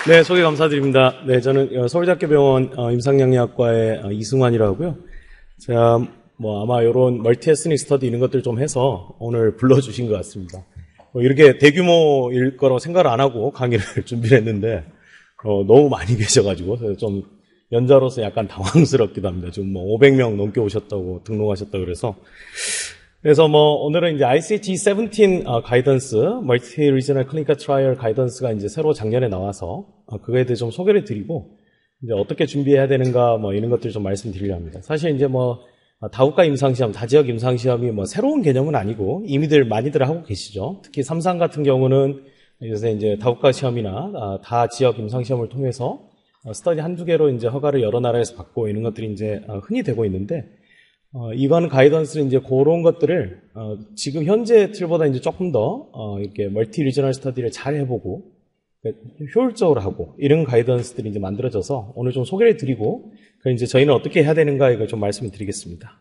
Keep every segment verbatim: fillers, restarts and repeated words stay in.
네, 소개 감사드립니다. 네, 저는 서울대학교병원 임상영양학과의 이승환이라고 하고요. 제가 뭐 아마 이런 멀티 에스닉 스터디 이런 것들 좀 해서 오늘 불러주신 것 같습니다. 뭐 이렇게 대규모일 거라고 생각을 안 하고 강의를 준비를 했는데 어, 너무 많이 계셔가지고 좀 연자로서 약간 당황스럽기도 합니다. 지금 뭐 오백 명 넘게 오셨다고 등록하셨다고 그래서 그래서 뭐 오늘은 이제 아이씨에이치 십칠 어, 가이던스, 멀티 리저널 클리니컬 트라이얼 가이던스가 이제 새로 작년에 나와서 어, 그거에 대해 좀 소개를 드리고 이제 어떻게 준비해야 되는가 뭐 이런 것들을 좀 말씀드리려 합니다. 사실 이제 뭐 다국가 임상시험, 다지역 임상시험이 뭐 새로운 개념은 아니고 이미들 많이들 하고 계시죠. 특히 삼상 같은 경우는 요새 이제 다국가 시험이나 다 지역 임상시험을 통해서 스터디 한두 개로 이제 허가를 여러 나라에서 받고 이런 것들이 이제 흔히 되고 있는데 어, 이건 가이던스는 이제 그런 것들을, 어, 지금 현재 틀보다 이제 조금 더, 어, 이렇게 멀티 리저널 스터디를 잘 해보고, 효율적으로 하고, 이런 가이던스들이 이제 만들어져서 오늘 좀 소개를 드리고, 그 이제 저희는 어떻게 해야 되는가 이걸 좀 말씀을 드리겠습니다.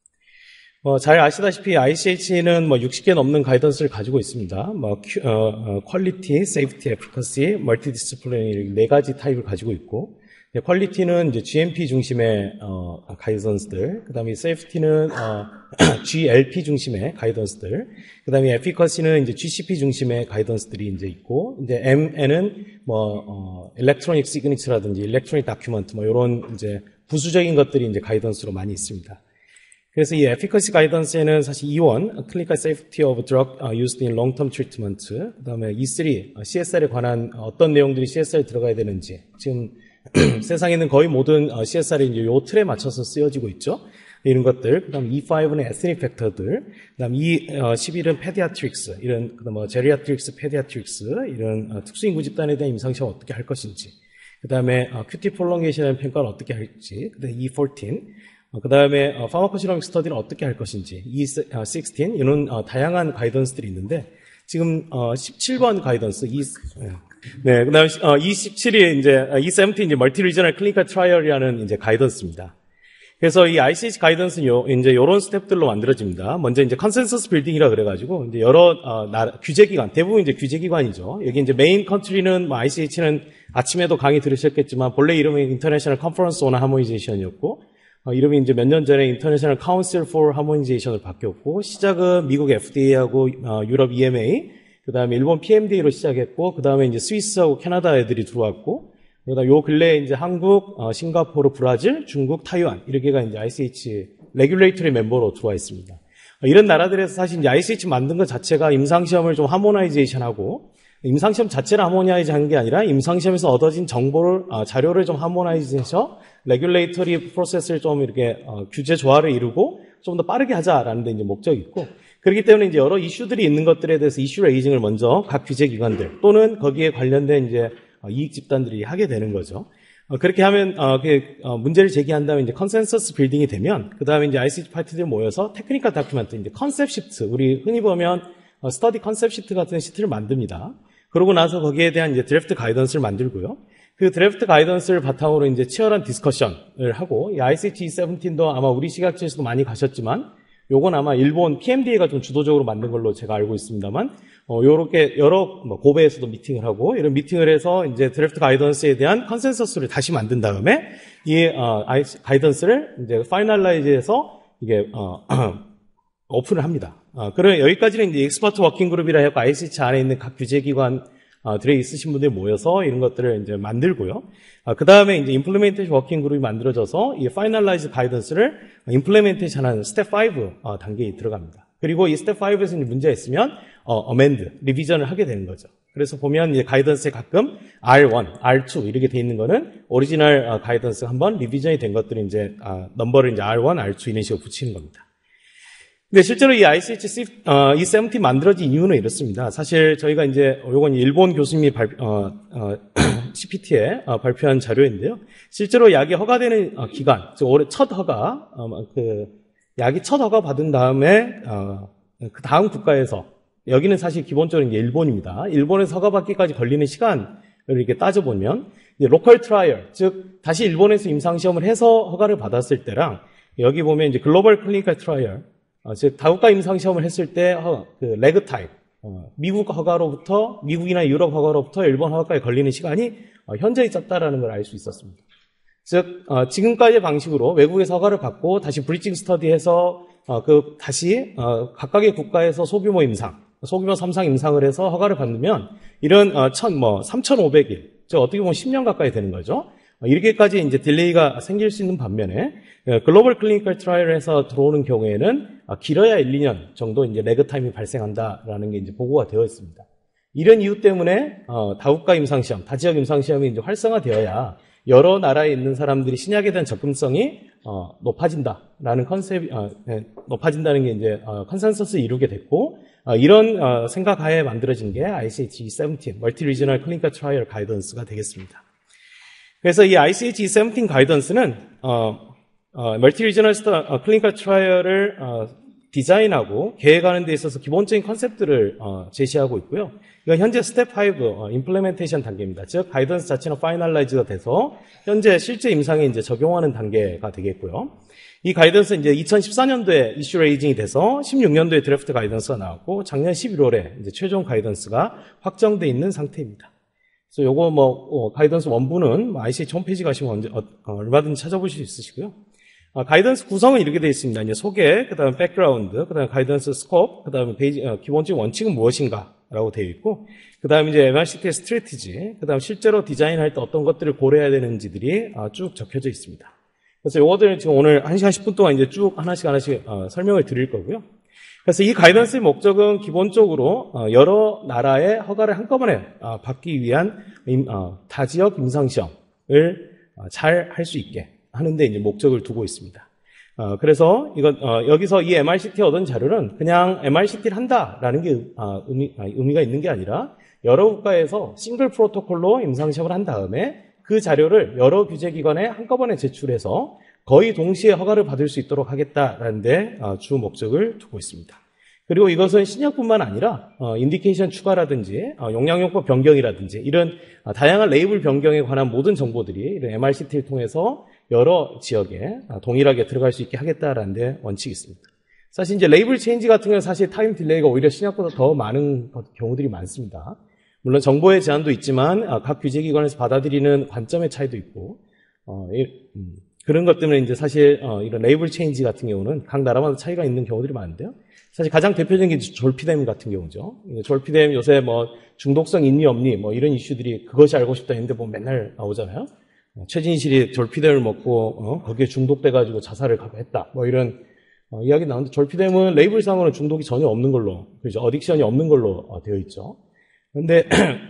어, 잘 아시다시피 아이씨에이치는 뭐 육십 개 넘는 가이던스를 가지고 있습니다. 뭐, 큐, 어, 어, 퀄리티, 세이프티, 에피커시, 멀티 디스플레인 네 가지 타입을 가지고 있고, 네, 퀄리티는 이제 지엠피 중심의 어, 가이던스들, 그 다음에 세이프티는 어, 지엘피 중심의 가이던스들, 그 다음에 에피커시는 이제 지씨피 중심의 가이던스들이 이제 있고, 이제 엠에는 뭐 어, 일렉트로닉 시그니처라든지 일렉트로닉 다큐먼트 뭐 이런 이제 부수적인 것들이 이제 가이던스로 많이 있습니다. 그래서 이 에피커시 가이던스에는 사실 이원, Clinical Safety of Drug Used in Long-Term Treatment, 그 다음에 이쓰리, 씨에스알에 관한 어떤 내용들이 씨에스알에 들어가야 되는지, 지금 세상에 있는 거의 모든 씨에스알이 이제 요 틀에 맞춰서 쓰여지고 있죠. 이런 것들. 그 다음 이오는 에스닉 팩터들. 그 다음 이십일은 페디아트릭스. 이런, 그 다음 뭐, 제리아트릭스, 페디아트릭스. 이런 특수인구 집단에 대한 임상시험 어떻게 할 것인지. 그 다음에 큐티 폴롱게이션의 평가를 어떻게 할지. 그 다음에 이십사. 그 다음에 파마코시노믹 스터디는 어떻게 할 것인지. 이십육. 이런 다양한 가이던스들이 있는데, 지금 십칠 번 가이던스, 이, 네, 그 다음에, 어, 이십칠이 이제, 이십칠 이제 멀티 리저널 클리니컬 트라이얼이라는 이제 가이던스입니다. 그래서 이 아이씨에이치 가이던스는 요, 이제 요런 스텝들로 만들어집니다. 먼저 이제 컨센서스 빌딩이라 그래가지고, 이제 여러, 어, 나라, 규제기관, 대부분 이제 규제기관이죠. 여기 이제 메인 컨트리는, 뭐 아이씨에이치는 아침에도 강의 들으셨겠지만, 본래 이름이 인터내셔널 컨퍼런스 온 하모니제이션이었고, 어, 이름이 이제 몇 년 전에 인터내셔널 카운슬 포 하모니제이션으로 바뀌었고, 시작은 미국 에프디에이하고, 어, 유럽 이엠에이, 그 다음에 일본 피엠디에이로 시작했고, 그 다음에 이제 스위스하고 캐나다 애들이 들어왔고, 그 다음에 요 근래에 이제 한국, 어, 싱가포르, 브라질, 중국, 타이완, 이렇게가 이제 아이씨에이치 레귤레이터리 멤버로 들어와 있습니다. 어, 이런 나라들에서 사실 이제 아이씨에이치 만든 것 자체가 임상시험을 좀 하모나이제이션 하고, 임상시험 자체를 하모나이즈 하는 게 아니라 임상시험에서 얻어진 정보를, 어, 자료를 좀 하모나이즈해서 레귤레이터리 프로세스를 좀 이렇게, 어, 규제 조화를 이루고 좀 더 빠르게 하자라는 데 이제 목적이 있고, 그렇기 때문에 이제 여러 이슈들이 있는 것들에 대해서 이슈 레이징을 먼저 각 규제기관들 또는 거기에 관련된 이제 이익 집단들이 하게 되는 거죠. 어, 그렇게 하면 어, 그, 어, 문제를 제기한 다음에 이제 컨센서스 빌딩이 되면 그 다음에 이제 아이씨에이치 파티들이 모여서 테크니컬 다큐멘트, 이제 컨셉 시트, 우리 흔히 보면 어, 스터디 컨셉 시트 같은 시트를 만듭니다. 그러고 나서 거기에 대한 이제 드래프트 가이던스를 만들고요. 그 드래프트 가이던스를 바탕으로 이제 치열한 디스커션을 하고, 이 아이씨에이치 십칠도 아마 우리 시각지에서도 많이 가셨지만. 요건 아마 일본 피엠디에이가 좀 주도적으로 만든 걸로 제가 알고 있습니다만, 어, 요렇게 여러, 뭐, 고베에서도 미팅을 하고, 이런 미팅을 해서 이제 드래프트 가이던스에 대한 컨센서스를 다시 만든 다음에, 이, 어, 가이던스를 이제 파이널라이즈해서 이게, 어, 오픈을 합니다. 어, 그러면 여기까지는 이제 엑스퍼트 워킹 그룹이라 해서 아이씨에이치 안에 있는 각 규제기관, 어, 들에 있으신 분들이 모여서 이런 것들을 이제 만들고요. 아, 그 다음에 이제 임플리멘테이션 워킹 그룹이 만들어져서 이 파이널라이즈 가이던스를 임플리멘테이션 하는 스텝 오 어, 단계에 들어갑니다. 그리고 이 스텝 오에서 이제 문제가 있으면 어, 어멘드, 리비전을 하게 되는 거죠. 그래서 보면 이제 가이던스에 가끔 알 원, 알 투 이렇게 돼 있는 거는 오리지널 어, 가이던스 한번 리비전이 된 것들을 이제 어, 넘버를 이제 알 원, 알 투 이런 식으로 붙이는 겁니다. 근데 실제로 이 아이씨에이치 어, 이 십칠 만들어진 이유는 이렇습니다. 사실 저희가 이제 요건 일본 교수님이 발, 어, 어, 씨피티에 어, 발표한 자료인데요. 실제로 약이 허가되는 어, 기간, 즉 올해 첫 허가, 어, 그 약이 첫 허가 받은 다음에 어, 그 다음 국가에서 여기는 사실 기본적으로 이제 일본입니다. 일본에서 허가받기까지 걸리는 시간을 이렇게 따져보면 이제 로컬 트라이얼, 즉 다시 일본에서 임상시험을 해서 허가를 받았을 때랑 여기 보면 이제 글로벌 클리니컬 트라이얼, 어, 즉 다국가 임상시험을 했을 때 어, 그 레그 타임, 어, 미국 허가로부터 미국이나 유럽 허가로부터 일본 허가까지 걸리는 시간이 어, 현저히 짧다라는 걸 알 수 있었습니다. 즉 어, 지금까지의 방식으로 외국에서 허가를 받고 다시 브리징 스터디해서 어, 그 다시 어, 각각의 국가에서 소규모 임상, 소규모 삼상 임상을 해서 허가를 받으면 이런 어, 천, 뭐 삼천오백 일, 즉 어떻게 보면 십 년 가까이 되는 거죠. 어, 이렇게까지 이제 딜레이가 생길 수 있는 반면에 어, 글로벌 클리니컬 트라이얼에서 들어오는 경우에는 어, 길어야 일, 이 년 정도 이제 레그 타임이 발생한다라는 게 이제 보고가 되어 있습니다. 이런 이유 때문에 어, 다국가 임상 시험, 다지역 임상 시험이 이제 활성화되어야 여러 나라에 있는 사람들이 신약에 대한 접근성이 어, 높아진다라는 컨셉, 어, 네, 높아진다는 게 이제 어, 컨센서스를 이루게 됐고 어, 이런 어, 생각하에 만들어진 게 아이씨에이치 칠십, Multi Regional Clinical Trial Guidance가 되겠습니다. 그래서 이 아이씨에이치 칠십 가이던스는 어, 어, Multi Regional Clinical Trial을 어, 디자인하고 계획하는 데 있어서 기본적인 컨셉들을 어, 제시하고 있고요. 이건 현재 스텝 오 어, 임플레멘테이션 단계입니다. 즉 가이던스 자체는 파이널라이즈가 돼서 현재 실제 임상에 이제 적용하는 단계가 되겠고요. 이 가이던스는 이제 이천십사 년도에 이슈 레이징이 돼서 십육 년도에 드래프트 가이던스가 나왔고 작년 십일월에 이제 최종 가이던스가 확정돼 있는 상태입니다. 그래서 요거 뭐 어, 가이던스 원부는 아이씨에이치 홈페이지 가시면 언제, 어, 얼마든지 찾아보실 수 있으시고요. 아, 가이던스 구성은 이렇게 되어 있습니다. 이제 소개, 그 다음에 백그라운드, 그 다음에 가이던스 스코프, 그 다음에 베이지, 어, 기본적인 원칙은 무엇인가라고 되어 있고, 그 다음에 이제 엠알씨티의 스트래티지, 그 다음에 실제로 디자인할 때 어떤 것들을 고려해야 되는지들이 아, 쭉 적혀져 있습니다. 그래서 요거들은 지금 오늘 한 시간 십 분 동안 이제 쭉 하나씩 하나씩 어, 설명을 드릴 거고요. 그래서 이 가이던스의 목적은 기본적으로 어, 여러 나라의 허가를 한꺼번에 어, 받기 위한 임, 어, 다지역 임상시험을 어, 잘 할 수 있게 하는데 이제 목적을 두고 있습니다. 어, 그래서 이건 어, 여기서 이 엠알씨티 얻은 자료는 그냥 엠알씨티를 한다라는 게 아, 의미, 아, 의미가 있는 게 아니라 여러 국가에서 싱글 프로토콜로 임상시험을 한 다음에 그 자료를 여러 규제기관에 한꺼번에 제출해서 거의 동시에 허가를 받을 수 있도록 하겠다라는 데 어, 주 목적을 두고 있습니다. 그리고 이것은 신약뿐만 아니라 어, 인디케이션 추가라든지 어, 용량용법 변경이라든지 이런 어, 다양한 레이블 변경에 관한 모든 정보들이 이런 엠알씨티를 통해서 여러 지역에 동일하게 들어갈 수 있게 하겠다라는 데 원칙이 있습니다. 사실 이제 레이블 체인지 같은 경우는 사실 타임 딜레이가 오히려 신약보다 더 많은 경우들이 많습니다. 물론 정보의 제한도 있지만 각 규제기관에서 받아들이는 관점의 차이도 있고 어, 음, 그런 것 때문에 이제 사실 어, 이런 레이블 체인지 같은 경우는 각 나라마다 차이가 있는 경우들이 많은데요. 사실 가장 대표적인 게 졸피뎀 같은 경우죠. 졸피뎀 요새 뭐 중독성 있니 없니 뭐 이런 이슈들이 그것이 알고 싶다 했는데 뭐 맨날 나오잖아요. 최진실이 졸피뎀을 먹고 어, 거기에 중독돼가지고 자살을 했다. 뭐 이런 어, 이야기 나오는데 졸피뎀은 레이블상으로는 중독이 전혀 없는 걸로, 그렇죠? 어딕션이 없는 걸로 어, 되어 있죠. 그런데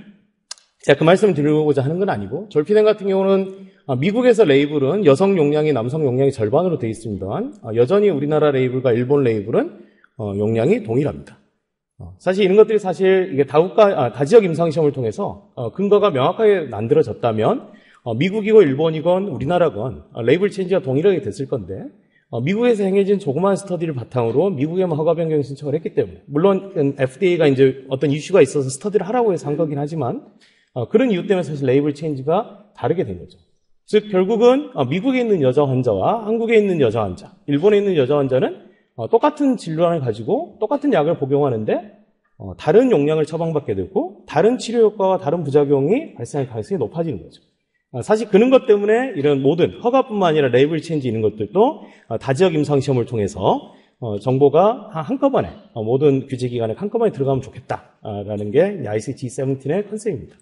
제가 그 말씀을 드리고자 하는 건 아니고 졸피뎀 같은 경우는 어, 미국에서 레이블은 여성 용량이 남성 용량의 절반으로 되어 있습니다만 어, 여전히 우리나라 레이블과 일본 레이블은 어, 용량이 동일합니다. 어, 사실 이런 것들이 사실 이게 다국가 아, 다지역 임상시험을 통해서 어, 근거가 명확하게 만들어졌다면 어, 미국이건 일본이건 우리나라건 어, 레이블 체인지가 동일하게 됐을 건데 어, 미국에서 행해진 조그마한 스터디를 바탕으로 미국에만 허가 변경 신청을 했기 때문에 물론 에프디에이가 이제 어떤 이슈가 있어서 스터디를 하라고 해서 한 거긴 하지만 어, 그런 이유 때문에 사실 레이블 체인지가 다르게 된 거죠. 즉 결국은 어, 미국에 있는 여자 환자와 한국에 있는 여자 환자, 일본에 있는 여자 환자는 어, 똑같은 질환을 가지고 똑같은 약을 복용하는데 어, 다른 용량을 처방받게 되고 다른 치료 효과와 다른 부작용이 발생할 가능성이 높아지는 거죠. 사실 그런 것 때문에 이런 모든 허가뿐만 아니라 레이블 체인지 있는 것들도 다지역 임상시험을 통해서 정보가 한꺼번에 모든 규제기관에 한꺼번에 들어가면 좋겠다라는 게 아이씨에이치 칠십의 컨셉입니다.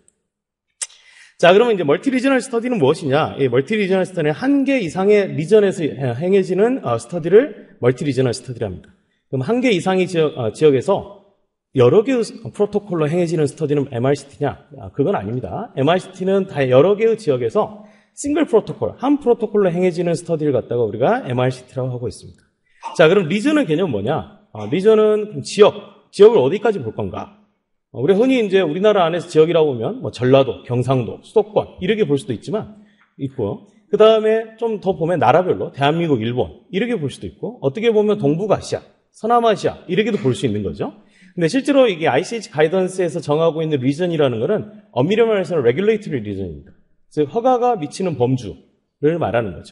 자, 그러면 이제 멀티 리저널 스터디는 무엇이냐? 이 멀티 리저널 스터디는 한 개 이상의 리전에서 행해지는 스터디를 멀티 리저널 스터디랍니다. 그럼 한 개 이상의 지역, 지역에서 여러 개의 프로토콜로 행해지는 스터디는 엠알씨티냐? 그건 아닙니다. 엠알씨티는 다 여러 개의 지역에서 싱글 프로토콜, 한 프로토콜로 행해지는 스터디를 갖다가 우리가 엠알씨티라고 하고 있습니다. 자, 그럼 리전의 개념은 뭐냐? 어, 리전은 지역, 지역을 어디까지 볼 건가? 어, 우리 흔히 이제 우리나라 안에서 지역이라고 보면 뭐 전라도, 경상도, 수도권 이렇게 볼 수도 있지만 있고요. 그 다음에 좀 더 보면 나라별로 대한민국, 일본 이렇게 볼 수도 있고 어떻게 보면 동북아시아, 서남아시아 이렇게도 볼 수 있는 거죠. 근데 실제로 이게 아이씨에이치 가이던스에서 정하고 있는 리전이라는 것은 엄밀히 말해서는 레귤레이터리 리전입니다. 즉 허가가 미치는 범주를 말하는 거죠.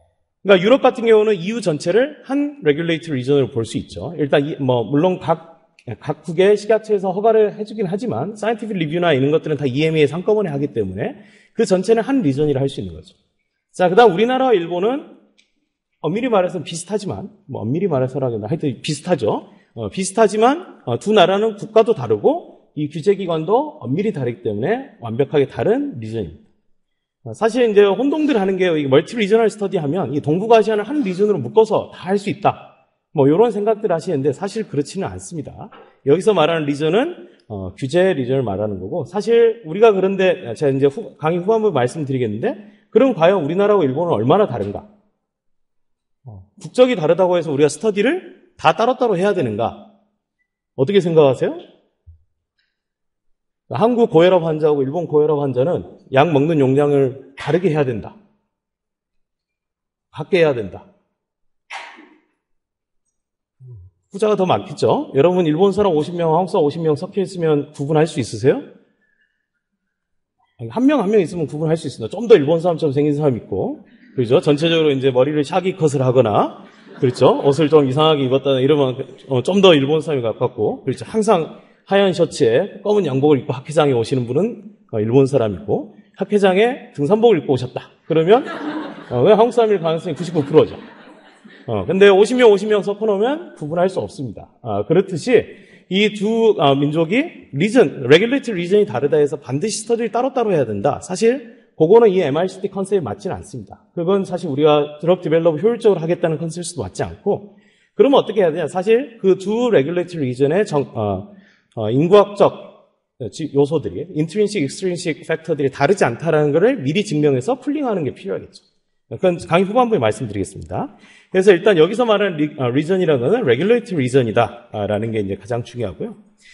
그러니까 유럽 같은 경우는 이유 전체를 한 레귤레이터리 리전으로 볼 수 있죠. 일단 이, 뭐 물론 각 각국의 식약처에서 허가를 해주긴 하지만 사이언티픽 리뷰나 이런 것들은 다 이엠에이에 한꺼번에 하기 때문에 그 전체는 한 리전이라 할 수 있는 거죠. 자, 그다음 우리나라와 일본은 엄밀히 말해서 비슷하지만, 뭐 엄밀히 말해서라기보다 하여튼 비슷하죠. 어, 비슷하지만 어, 두 나라는 국가도 다르고 이 규제기관도 엄밀히 다르기 때문에 완벽하게 다른 리전입니다. 어, 사실 이제 혼동들 하는 게 멀티 리저널 스터디 하면 이 동북아시아는 한 리전으로 묶어서 다 할 수 있다. 뭐 이런 생각들 하시는데 사실 그렇지는 않습니다. 여기서 말하는 리전은 어, 규제 리전을 말하는 거고 사실 우리가 그런데 제가 이제 후, 강의 후반부 말씀드리겠는데 그럼 과연 우리나라하고 일본은 얼마나 다른가? 어, 국적이 다르다고 해서 우리가 스터디를 다 따로따로 해야 되는가? 어떻게 생각하세요? 한국 고혈압 환자하고 일본 고혈압 환자는 약 먹는 용량을 다르게 해야 된다. 같게 해야 된다. 후자가 더 많겠죠? 여러분 일본 사람 오십 명, 한국 사람 오십 명 섞여 있으면 구분할 수 있으세요? 한 명 한 명 있으면 구분할 수 있습니다. 좀 더 일본 사람처럼 생긴 사람 있고, 그렇죠? 전체적으로 이제 머리를 샤기 컷을 하거나, 그렇죠? 옷을 좀 이상하게 입었다 이러면 어, 좀 더 일본 사람이 가깝고, 그렇죠? 항상 하얀 셔츠에 검은 양복을 입고 학회장에 오시는 분은 어, 일본 사람이고, 학회장에 등산복을 입고 오셨다. 그러면 어, 왜 한국 사람일 가능성이 구십구 퍼센트죠. 어, 근데 오십 명, 오십 명 섞어놓으면 구분할 수 없습니다. 아, 그렇듯이 이 두 아, 민족이 리전, 레귤레이터리 리전이 다르다 해서 반드시 스터디를 따로따로 해야 된다. 사실 그거는 이 엠알씨티 컨셉에 맞지는 않습니다. 그건 사실 우리가 드럭 디벨롭을 효율적으로 하겠다는 컨셉도 맞지 않고 그러면 어떻게 해야 되냐. 사실 그 두 레귤레이터리 리전의 정, 어, 어, 인구학적 요소들이, 인트린식, 익스트린식 팩터들이 다르지 않다는 것을 미리 증명해서 풀링하는 게 필요하겠죠. 그건 강의 후반부에 말씀드리겠습니다. 그래서 일단 여기서 말하는 리, 어, 리전이라는 것은 레귤레이터리 리전이다라는 게 이제 가장 중요하고요.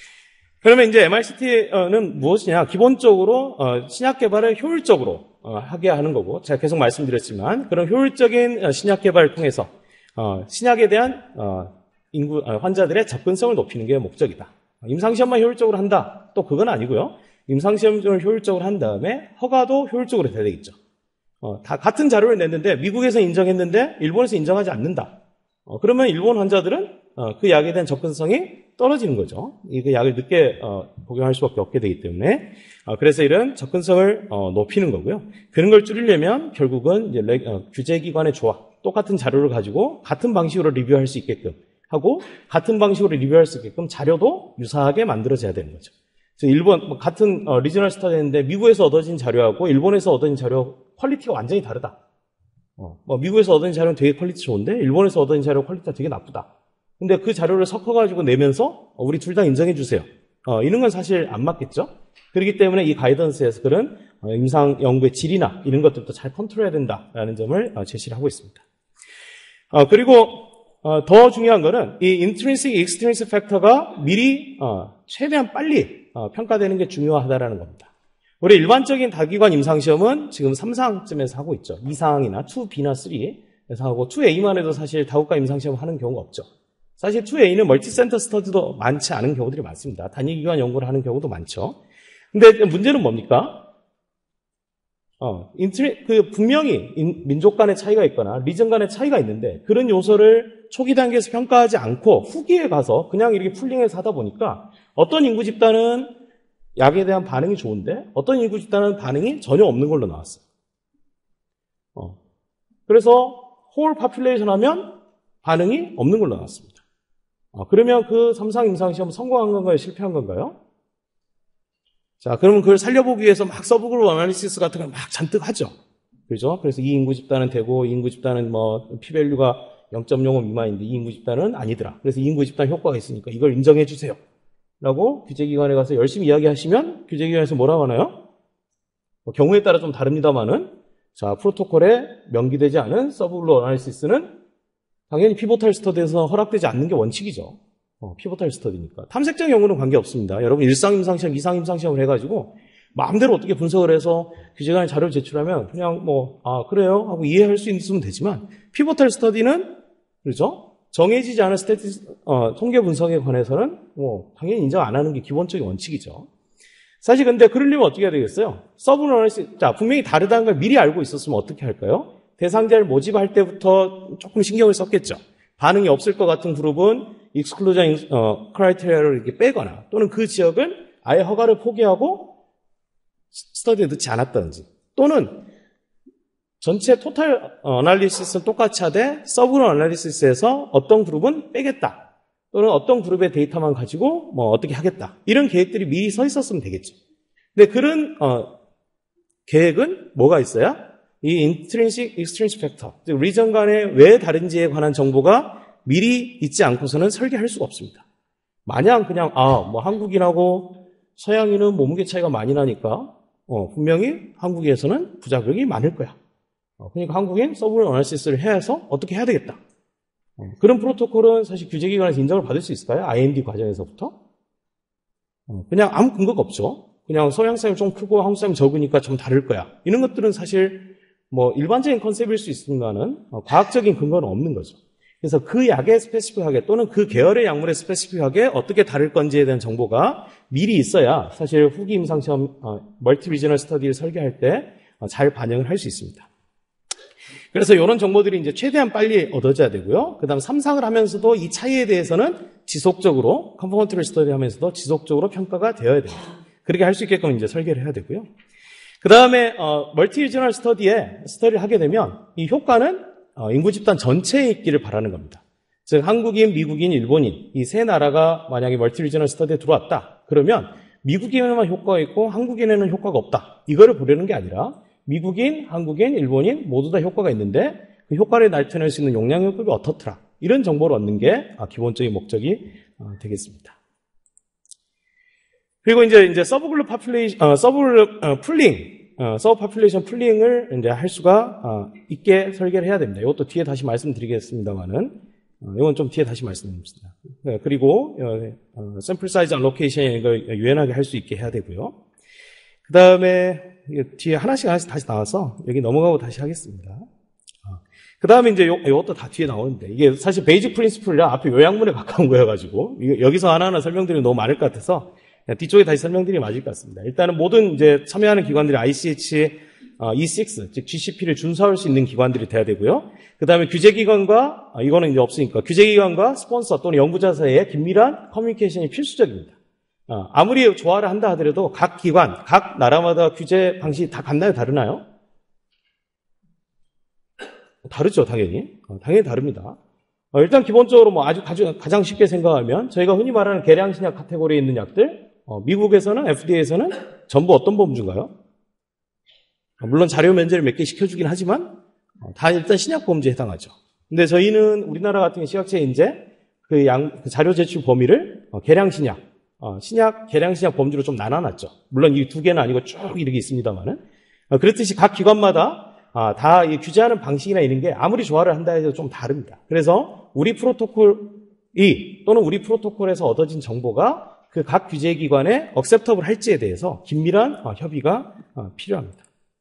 그러면 이제 엠알씨티는 무엇이냐? 기본적으로 어, 신약 개발을 효율적으로 어, 하게 하는 거고, 제가 계속 말씀드렸지만 그런 효율적인 신약 개발을 통해서 어, 신약에 대한 어, 인구 어, 환자들의 접근성을 높이는 게 목적이다. 임상시험만 효율적으로 한다? 또 그건 아니고요. 임상시험을 효율적으로 한 다음에 허가도 효율적으로 돼야 되겠죠. 어, 다 같은 자료를 냈는데 미국에서 인정했는데 일본에서 인정하지 않는다. 어, 그러면 일본 환자들은 어, 그 약에 대한 접근성이 떨어지는 거죠. 이 그 약을 늦게 어, 복용할 수밖에 없게 되기 때문에 어, 그래서 이런 접근성을 어, 높이는 거고요. 그런 걸 줄이려면 결국은 이제 레, 어, 규제기관의 조합, 똑같은 자료를 가지고 같은 방식으로 리뷰할 수 있게끔 하고 같은 방식으로 리뷰할 수 있게끔 자료도 유사하게 만들어져야 되는 거죠. 그래서 일본 뭐 같은 어, 리저널 스터디인데 미국에서 얻어진 자료하고 일본에서 얻어진 자료 퀄리티가 완전히 다르다. 어, 뭐 미국에서 얻어진 자료는 되게 퀄리티 좋은데 일본에서 얻어진 자료 퀄리티가 되게 나쁘다. 근데 그 자료를 섞어가지고 내면서 어, 우리 둘 다 인정해 주세요. 어, 이런 건 사실 안 맞겠죠. 그렇기 때문에 이 가이던스에서 그런 어, 임상 연구의 질이나 이런 것들도 잘 컨트롤해야 된다라는 점을 어, 제시를 하고 있습니다. 어, 그리고 어, 더 중요한 거는 이 인트린식, 익스트린식 팩터가 미리 어, 최대한 빨리 어, 평가되는 게 중요하다라는 겁니다. 우리 일반적인 다기관 임상시험은 지금 삼 상쯤에서 하고 있죠. 이 상이나 투 비나 쓰리에서 하고 투 에이만 해도 사실 다국가 임상시험 하는 경우가 없죠. 사실 투 에이는 멀티센터 스터디도 많지 않은 경우들이 많습니다. 단위기관 연구를 하는 경우도 많죠. 근데 문제는 뭡니까? 어, 인트리, 그 분명히 인, 민족 간의 차이가 있거나 리전 간의 차이가 있는데 그런 요소를 초기 단계에서 평가하지 않고 후기에 가서 그냥 이렇게 풀링해서 하다 보니까 어떤 인구 집단은 약에 대한 반응이 좋은데 어떤 인구 집단은 반응이 전혀 없는 걸로 나왔어요. 어. 그래서 홀 파퓰레이션 하면 반응이 없는 걸로 나왔습니다. 어, 그러면 그 삼 상 임상시험 성공한 건가요? 실패한 건가요? 자, 그러면 그걸 살려보기 위해서 막 서브그룹 어널리시스 같은 걸 막 잔뜩 하죠. 그죠? 그래서 이 인구 집단은 되고 이 인구 집단은 뭐 P밸류가 영 점 영오 미만인데 이 인구 집단은 아니더라. 그래서 이 인구 집단 효과가 있으니까 이걸 인정해 주세요. 라고 규제기관에 가서 열심히 이야기하시면 규제기관에서 뭐라고 하나요? 뭐 경우에 따라 좀 다릅니다만은 자, 프로토콜에 명기되지 않은 서브그룹 어널리시스는 당연히 피보탈 스터디에서 허락되지 않는 게 원칙이죠. 어, 피보탈 스터디니까. 탐색적 연구는 관계없습니다. 여러분 일 상 임상시험, 이 상 임상시험을 해가지고 마음대로 어떻게 분석을 해서 규제기관에 자료를 제출하면 그냥 뭐 아 그래요? 하고 이해할 수 있으면 되지만 피보탈 스터디는 그렇죠? 정해지지 않은 스태티, 어, 통계 분석에 관해서는 뭐 당연히 인정 안 하는 게 기본적인 원칙이죠. 사실 근데 그러려면 어떻게 해야 되겠어요? 서브너널리시스, 자 분명히 다르다는 걸 미리 알고 있었으면 어떻게 할까요? 대상자를 모집할 때부터 조금 신경을 썼겠죠. 반응이 없을 것 같은 그룹은 익스클루전 어, 크라이테리아를 이렇게 빼거나 또는 그 지역을 아예 허가를 포기하고 스터디에 넣지 않았다든지 또는 전체 토탈 어널리시스는 똑같이 하되 서브그룹 어널리시스에서 어떤 그룹은 빼겠다 또는 어떤 그룹의 데이터만 가지고 뭐 어떻게 하겠다 이런 계획들이 미리 서 있었으면 되겠죠. 근데 그런 어, 계획은 뭐가 있어야? 이 intrinsic, extrinsic factor, 즉 리전 간에 왜 다른지에 관한 정보가 미리 있지 않고서는 설계할 수가 없습니다. 마냥 그냥 아, 뭐 한국인하고 서양인은 몸무게 차이가 많이 나니까 어, 분명히 한국에서는 부작용이 많을 거야. 어, 그러니까 한국인 서브그룹 어널리시스를 해서 어떻게 해야 되겠다. 어, 그런 프로토콜은 사실 규제기관에서 인정을 받을 수 있을까요? 아이엔디 과정에서부터? 어, 그냥 아무 근거가 없죠. 그냥 서양 사람이 좀 크고 한국 사람이 적으니까 좀 다를 거야. 이런 것들은 사실 뭐 일반적인 컨셉일 수 있지만은 어, 과학적인 근거는 없는 거죠. 그래서 그 약에 스페시픽하게 또는 그 계열의 약물에 스페시픽하게 어떻게 다를 건지에 대한 정보가 미리 있어야 사실 후기 임상시험 어, 멀티 리저널 스터디를 설계할 때 잘 어, 반영을 할 수 있습니다. 그래서 이런 정보들이 이제 최대한 빨리 얻어져야 되고요. 그 다음 삼상을 하면서도 이 차이에 대해서는 지속적으로 컨포먼트를 스터디 하면서도 지속적으로 평가가 되어야 됩니다. 그렇게 할 수 있게끔 이제 설계를 해야 되고요. 그 다음에 어, 멀티 리저널 스터디에 스터디를 하게 되면 이 효과는 어, 인구 집단 전체에 있기를 바라는 겁니다. 즉 한국인, 미국인, 일본인 이 세 나라가 만약에 멀티 리저널 스터디에 들어왔다. 그러면 미국인에만 효과가 있고 한국인에는 효과가 없다. 이거를 보려는 게 아니라 미국인, 한국인, 일본인 모두 다 효과가 있는데 그 효과를 나타낼 수 있는 용량요법이 어떻더라. 이런 정보를 얻는 게 기본적인 목적이 되겠습니다. 그리고 이제 이제 서브글룹 파퓰레이션, 어, 서브글룹 어, 풀링, 어, 서브 파퓰레이션 풀링을 이제 할 수가 어, 있게 설계를 해야 됩니다. 이것도 뒤에 다시 말씀드리겠습니다만은 어, 이건 좀 뒤에 다시 말씀드리겠습니다. 네, 그리고 어, 샘플 사이즈 알로케이션 이걸 유연하게 할 수 있게 해야 되고요. 그 다음에 뒤에 하나씩 하나씩 다시 나와서 여기 넘어가고 다시 하겠습니다. 어, 그 다음에 이제 요, 이것도 다 뒤에 나오는데 이게 사실 베이직 프린시플이라 앞에 요약문에 가까운 거여가지고 여기서 하나하나 설명드리면 너무 많을 것 같아서 뒤쪽에 다시 설명드리면 맞을 것 같습니다. 일단은 모든 이제 참여하는 기관들이 아이씨에이치 이 식스, 즉 지씨피를 준수할 수 있는 기관들이 돼야 되고요. 그 다음에 규제기관과, 이거는 이제 없으니까, 규제기관과 스폰서 또는 연구자 사이에 긴밀한 커뮤니케이션이 필수적입니다. 아무리 조화를 한다 하더라도 각 기관, 각 나라마다 규제 방식이 다 같나요? 다르나요? 다르죠, 당연히. 당연히 다릅니다. 일단 기본적으로 뭐 아주 가장 쉽게 생각하면 저희가 흔히 말하는 계량신약 카테고리에 있는 약들, 어, 미국에서는 에프디에이에서는 전부 어떤 범주인가요? 물론 자료 면제를 몇 개 시켜주긴 하지만 어, 다 일단 신약 범주에 해당하죠. 근데 저희는 우리나라 같은 경우 시각체 이제 그, 양, 그 자료 제출 범위를 어, 계량신약, 어, 신약 계량신약 범주로 좀 나눠놨죠. 물론 이 두 개는 아니고 쭉 이렇게 있습니다만은 어, 그렇듯이 각 기관마다 아, 다 이 규제하는 방식이나 이런 게 아무리 조화를 한다 해도 좀 다릅니다. 그래서 우리 프로토콜이 또는 우리 프로토콜에서 얻어진 정보가 그 각 규제기관에 억셉터블 할지에 대해서 긴밀한 어, 협의가 어, 필요합니다.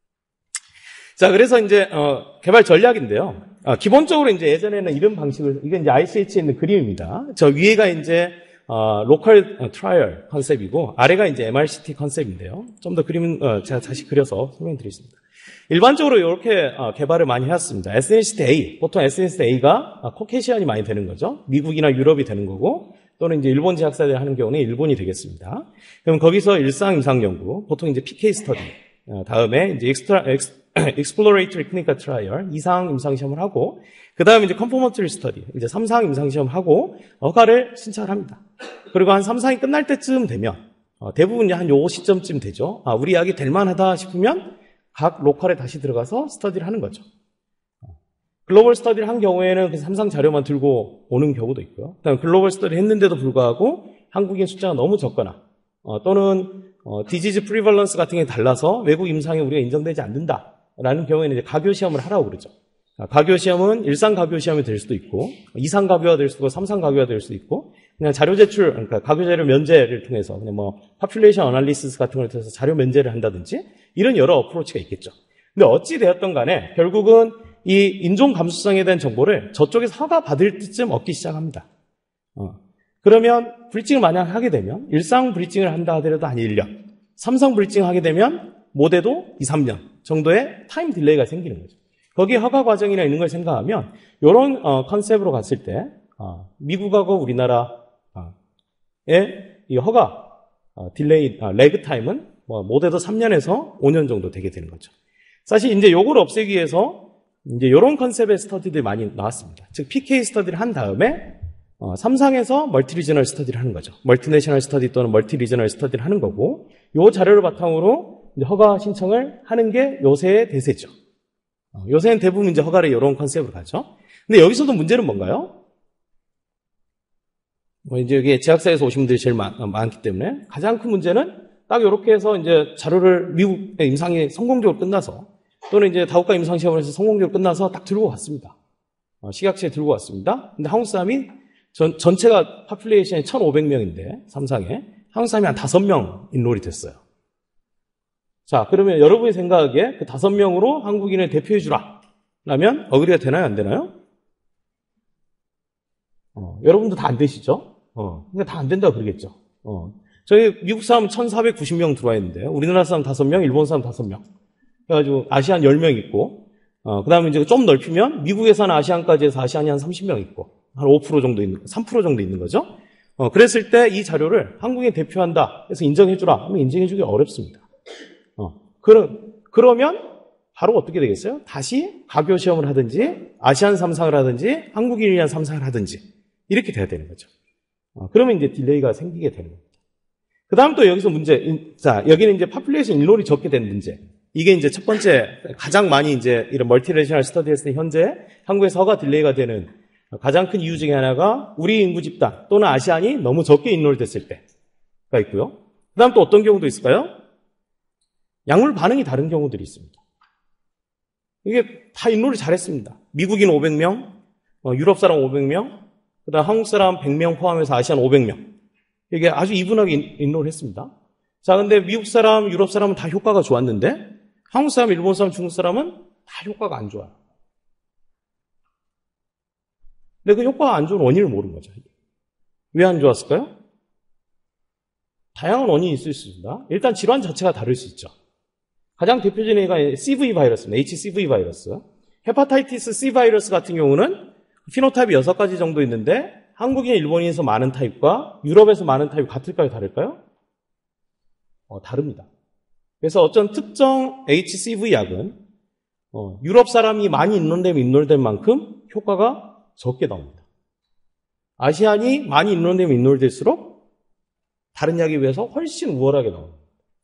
자, 그래서 이제 어, 개발 전략인데요. 어, 기본적으로 이제 예전에는 이런 방식을 이게 이제 아이씨에이치에 있는 그림입니다. 저 위에가 이제 어, 로컬 트라이얼 컨셉이고 아래가 이제 엠알씨티 컨셉인데요. 좀 더 그림은 어, 제가 다시 그려서 설명드리겠습니다. 일반적으로 이렇게 어, 개발을 많이 해왔습니다. 에스엔시티 에이, 보통 에스엔시티 에이가 어, 코케이시안이 많이 되는 거죠. 미국이나 유럽이 되는 거고 또는 이제 일본 제약사들이 하는 경우는 일본이 되겠습니다. 그럼 거기서 일상 임상 연구, 보통 이제 피케이 스터디, 어, 다음에 이제 엑스트라 익스플로레이터리 클리니컬 트라이얼 이상 임상 시험을 하고 그 다음에 이제 컨포먼트리 스터디, 이제 삼상 임상 시험을 하고 허가를 신청을 합니다. 그리고 한 삼상이 끝날 때쯤 되면 어, 대부분 한 요 시점쯤 되죠. 아, 우리 약이 될 만하다 싶으면 각 로컬에 다시 들어가서 스터디를 하는 거죠. 글로벌 스터디를 한 경우에는 그 삼상 자료만 들고 오는 경우도 있고요. 그다음에 글로벌 스터디를 했는데도 불구하고 한국인 숫자가 너무 적거나 어, 또는 어, 디지즈 프리벌런스 같은 게 달라서 외국 임상에 우리가 인정되지 않는다라는 경우에는 이제 가교 시험을 하라고 그러죠. 가교 시험은 일상 가교 시험이 될 수도 있고 이상 가교가 될 수도 있고 삼상 가교가 될 수도 있고 그냥 자료 제출, 그러니까 가교 자료 면제를 통해서 그냥 뭐 파퓰레이션 어널리시스 같은 걸 통해서 자료 면제를 한다든지 이런 여러 어프로치가 있겠죠. 근데 어찌 되었던 간에 결국은 이 인종 감수성에 대한 정보를 저쪽에서 허가 받을 때쯤 얻기 시작합니다. 어. 그러면 브리칭을 만약 하게 되면 일상 브리칭을 한다 하더라도 한 일 년, 삼상 브리칭을 하게 되면 못해도 이, 삼 년 정도의 타임 딜레이가 생기는 거죠. 거기에 허가 과정이나 있는 걸 생각하면 이런 어, 컨셉으로 갔을 때 아, 미국하고 우리나라의 이 허가 아, 딜레이, 아, 레그 타임은 뭐 못해도 삼 년에서 오 년 정도 되게 되는 거죠. 사실 이제 요걸 없애기 위해서 이제 이런 컨셉의 스터디들이 많이 나왔습니다. 즉 피케이 스터디를 한 다음에 어, 삼상에서 멀티 리저널 스터디를 하는 거죠. 멀티내셔널 스터디 또는 멀티 리저널 스터디를 하는 거고, 요 자료를 바탕으로 이제 허가 신청을 하는 게 요새의 대세죠. 어, 요새는 대부분 이제 허가를 이런 컨셉으로 가죠. 근데 여기서도 문제는 뭔가요? 뭐 이제 여기 제약사에서 오신 분들이 제일 많, 많기 때문에 가장 큰 문제는 딱 이렇게 해서 이제 자료를 미국의 임상이 성공적으로 끝나서 또는 이제 다국가 임상 시험을 해서 성공적으로 끝나서 딱 들고 왔습니다. 어, 식약처에 들고 왔습니다. 근데 한국 사람이 전, 전체가 파퓰레이션이 천오백 명인데 삼상에 한국 사람이 한 다섯 명 인롤이 됐어요. 자, 그러면 여러분이 생각하기에 그 다섯 명으로 한국인을 대표해 주라 라면 어그리가 되나요, 안 되나요? 어, 여러분도 다 안 되시죠? 어, 그러니까 다 안 된다고 그러겠죠. 어, 저희 미국 사람 천사백구십 명 들어와 있는데요. 우리나라 사람 다섯 명, 일본 사람 다섯 명. 그래가지고 아시안 열 명 있고, 어, 그 다음에 이제 좀 넓히면 미국에서는 아시안까지 해서 아시안이 한 삼십 명 있고, 한 오 퍼센트 정도 있는, 삼 퍼센트 정도 있는 거죠. 어, 그랬을 때 이 자료를 한국에 대표한다 해서 인정해주라 하면 인정해주기 어렵습니다. 어, 그러, 그러면 바로 어떻게 되겠어요? 다시 가교 시험을 하든지, 아시안 삼상을 하든지, 한국인을 위한 삼상을 하든지, 이렇게 돼야 되는 거죠. 어, 그러면 이제 딜레이가 생기게 되는 겁니다. 그 다음 또 여기서 문제, 자, 여기는 이제 파퓰레이션 인롤이 적게 된 문제. 이게 이제 첫 번째, 가장 많이 이제 이런 멀티내셔널 스터디 했을 때 현재 한국에서 허가 딜레이가 되는 가장 큰 이유 중에 하나가 우리 인구 집단 또는 아시안이 너무 적게 인롤 됐을 때가 있고요. 그 다음 또 어떤 경우도 있을까요? 약물 반응이 다른 경우들이 있습니다. 이게 다 인롤을 잘했습니다. 미국인 오백 명, 어, 유럽 사람 오백 명, 그 다음 한국 사람 백 명 포함해서 아시안 오백 명. 이게 아주 이분하게 인롤을 했습니다. 자, 근데 미국 사람, 유럽 사람은 다 효과가 좋았는데 한국 사람, 일본 사람, 중국 사람은 다 효과가 안 좋아요. 근데 그 효과가 안 좋은 원인을 모르는 거죠. 왜 안 좋았을까요? 다양한 원인이 있을 수 있습니다. 일단 질환 자체가 다를 수 있죠. 가장 대표적인 애가 씨브이 바이러스입니다. 에이치씨브이 바이러스. 헤파타이티스 C 바이러스 같은 경우는 피노타입이 여섯 가지 정도 있는데 한국인, 일본인에서 많은 타입과 유럽에서 많은 타입이 같을까요? 다를까요? 어, 다릅니다. 그래서 어떤 특정 에이치씨브이 약은 어, 유럽 사람이 많이 인롤되면 인롤된 만큼 효과가 적게 나옵니다. 아시안이 많이 인롤되면 인롤될수록 다른 약에 비해서 훨씬 우월하게 나옵니다.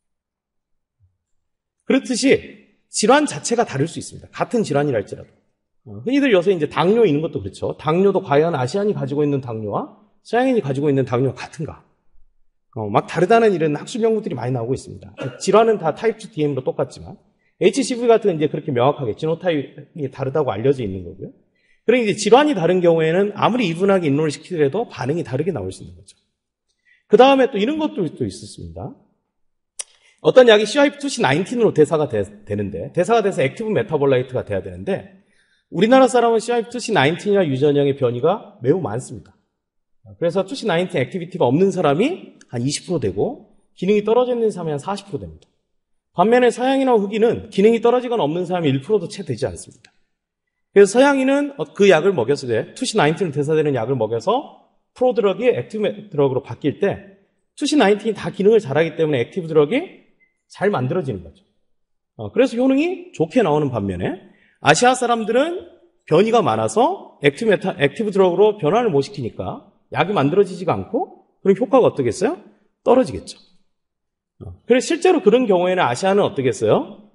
그렇듯이 질환 자체가 다를 수 있습니다. 같은 질환이랄지라도. 어, 흔히들 요새 이제 당뇨 있는 것도 그렇죠. 당뇨도 과연 아시안이 가지고 있는 당뇨와 서양인이 가지고 있는 당뇨가 같은가? 어, 막 다르다는 이런 학술 연구들이 많이 나오고 있습니다. 질환은 다 타입 투 디엠으로 똑같지만 에이치씨브이 같은 이제 그렇게 명확하게 지노타입이 다르다고 알려져 있는 거고요. 그러니 이제 질환이 다른 경우에는 아무리 이분하게 인롤을 시키더라도 반응이 다르게 나올 수 있는 거죠. 그 다음에 또 이런 것도 또 있었습니다. 어떤 약이 씨와이피 투 씨 나인틴으로 대사가 되, 되는데 대사가 돼서 액티브 메타볼라이트가 돼야 되는데 우리나라 사람은 씨와이피 투 씨 나인틴이나 유전형의 변이가 매우 많습니다. 그래서 투 씨 나인틴 액티비티가 없는 사람이 한 이십 퍼센트 되고 기능이 떨어져 있는 사람이 한 사십 퍼센트 됩니다. 반면에 서양인과 흑인은 기능이 떨어지거나 없는 사람이 일 퍼센트도 채 되지 않습니다. 그래서 서양인은 그 약을 먹였을 때 투 씨 나인틴으로 대사되는 약을 먹여서 프로드럭이 액티브 드럭으로 바뀔 때 투 씨 나인틴이 다 기능을 잘하기 때문에 액티브 드럭이 잘 만들어지는 거죠. 어, 그래서 효능이 좋게 나오는 반면에 아시아 사람들은 변이가 많아서 액티브, 메타, 액티브 드럭으로 변환을 못 시키니까 약이 만들어지지가 않고 그럼 효과가 어떻겠어요? 떨어지겠죠. 어, 그래서 실제로 그런 경우에는 아시아는 어떻겠어요?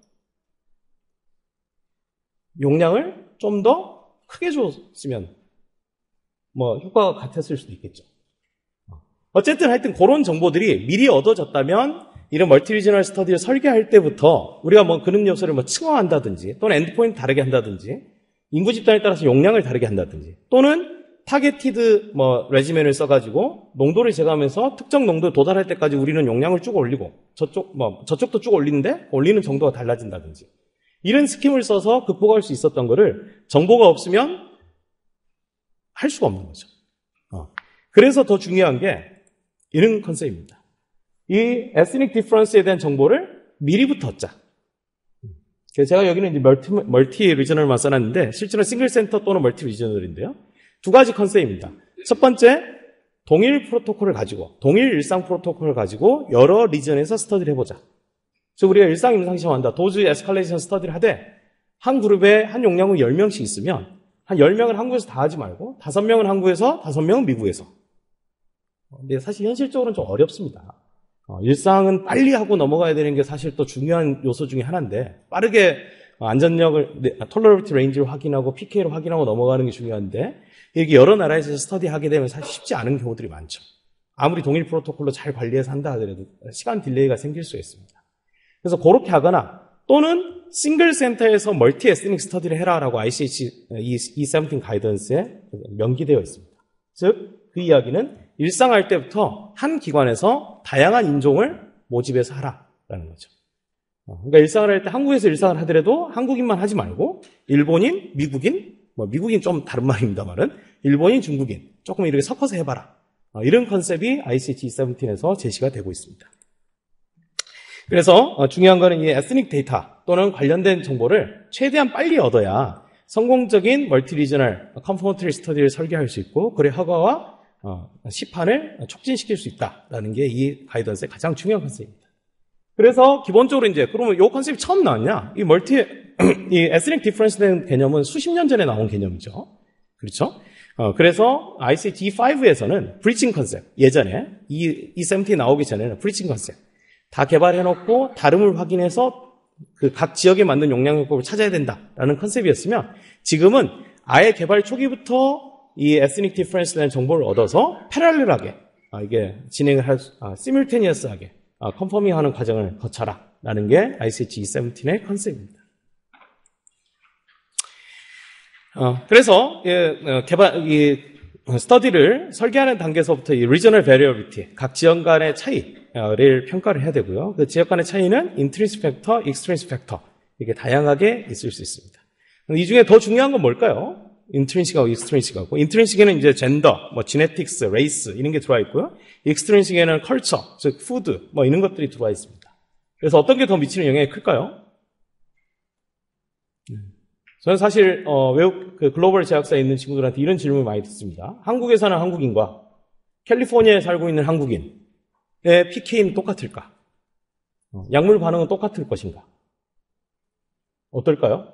용량을 좀 더 크게 줬으면 뭐 효과가 같았을 수도 있겠죠. 어쨌든 하여튼 그런 정보들이 미리 얻어졌다면 이런 멀티리저널 스터디를 설계할 때부터 우리가 뭐 근육 요소를 뭐 층화한다든지 또는 엔드포인트 다르게 한다든지 인구 집단에 따라서 용량을 다르게 한다든지 또는 타겟티드 뭐 레지멘을 써가지고 농도를 제거하면서 특정 농도에 도달할 때까지 우리는 용량을 쭉 올리고 저쪽 뭐 저쪽도 쭉 올리는데 올리는 정도가 달라진다든지 이런 스킴을 써서 극복할 수 있었던 거를 정보가 없으면 할 수가 없는 거죠. 어. 그래서 더 중요한 게 이런 컨셉입니다. 이 에스닉 디퍼런스에 대한 정보를 미리부터 얻자. 그래서 제가 여기는 이제 멀티, 멀티 리저널만 써놨는데 실제로 싱글 센터 또는 멀티 리저널인데요. 두 가지 컨셉입니다. 첫 번째, 동일 프로토콜을 가지고, 동일 일상 프로토콜을 가지고 여러 리전에서 스터디를 해보자. 즉, 우리가 일상 임상 시험한다. 도즈 에스컬레이션 스터디를 하되, 한 그룹에 한 용량은 열 명씩 있으면, 한 열 명은 한국에서 다 하지 말고, 다섯 명은 한국에서, 다섯 명은 미국에서. 근데 사실 현실적으로는 좀 어렵습니다. 어, 일상은 빨리 하고 넘어가야 되는 게 사실 또 중요한 요소 중에 하나인데, 빠르게 안전력을, 톨러러비티 레인지를 확인하고 피케이를 확인하고 넘어가는 게 중요한데, 이게 여러 나라에서 스터디하게 되면 사실 쉽지 않은 경우들이 많죠. 아무리 동일 프로토콜로 잘 관리해서 한다 하더라도 시간 딜레이가 생길 수 있습니다. 그래서 그렇게 하거나 또는 싱글 센터에서 멀티 에스닉 스터디를 해라라고 아이씨에이치 이 세븐틴 가이던스에 명기되어 있습니다. 즉, 그 이야기는 일상할 때부터 한 기관에서 다양한 인종을 모집해서 하라라는 거죠. 그러니까 일상을 할 때 한국에서 일상을 하더라도 한국인만 하지 말고 일본인, 미국인, 뭐 미국인 좀 다른 말입니다만은 일본인, 중국인 조금 이렇게 섞어서 해봐라. 이런 컨셉이 아이씨에이치 이 세븐틴에서 제시가 되고 있습니다. 그래서 중요한 거는 이 에스닉 데이터 또는 관련된 정보를 최대한 빨리 얻어야 성공적인 멀티 리저널 컨퍼런트리 스터디를 설계할 수 있고 그래 허가와 시판을 촉진시킬 수 있다라는 게 이 가이던스의 가장 중요한 컨셉입니다. 그래서 기본적으로 이제 그러면 이 컨셉이 처음 나왔냐? 이 멀티 이 에스닉 디퍼런스된 개념은 수십 년 전에 나온 개념이죠. 그렇죠? 어, 그래서 아이씨에이치 이 파이브에서는 브리칭 컨셉 예전에 이 이 세븐틴 나오기 전에는 브리칭 컨셉 다 개발해놓고 다름을 확인해서 그 각 지역에 맞는 용량요법을 찾아야 된다라는 컨셉이었으면 지금은 아예 개발 초기부터 이 에스닉 디퍼런스라는 정보를 얻어서 패럴렐하게 아, 이게 진행을 할 수, 아, 시뮬테니어스하게 아, 컨퍼밍하는 과정을 거쳐라라는 게 아이씨에이치 이 세븐틴의 컨셉입니다. 어, 그래서 예, 어, 개발 이 스터디를 설계하는 단계에서부터 이 리저널 베리어빌티 각 지역 간의 차이를 평가를 해야 되고요. 그 지역 간의 차이는 인트린식 팩터, 익스트린식 팩터 이게 다양하게 있을 수 있습니다. 이 중에 더 중요한 건 뭘까요? 인트린식하고 익스트린식하고 인트린식에는 이제 젠더, 뭐 지네틱스, 레이스 이런 게 들어와 있고요. 익스트린식에는 컬처, 즉 푸드 뭐 이런 것들이 들어와 있습니다. 그래서 어떤 게 더 미치는 영향이 클까요? 저는 사실 어, 외국 그 글로벌 제약사에 있는 친구들한테 이런 질문을 많이 듣습니다. 한국에 사는 한국인과 캘리포니아에 살고 있는 한국인의 피케이는 똑같을까? 어, 약물 반응은 똑같을 것인가? 어떨까요?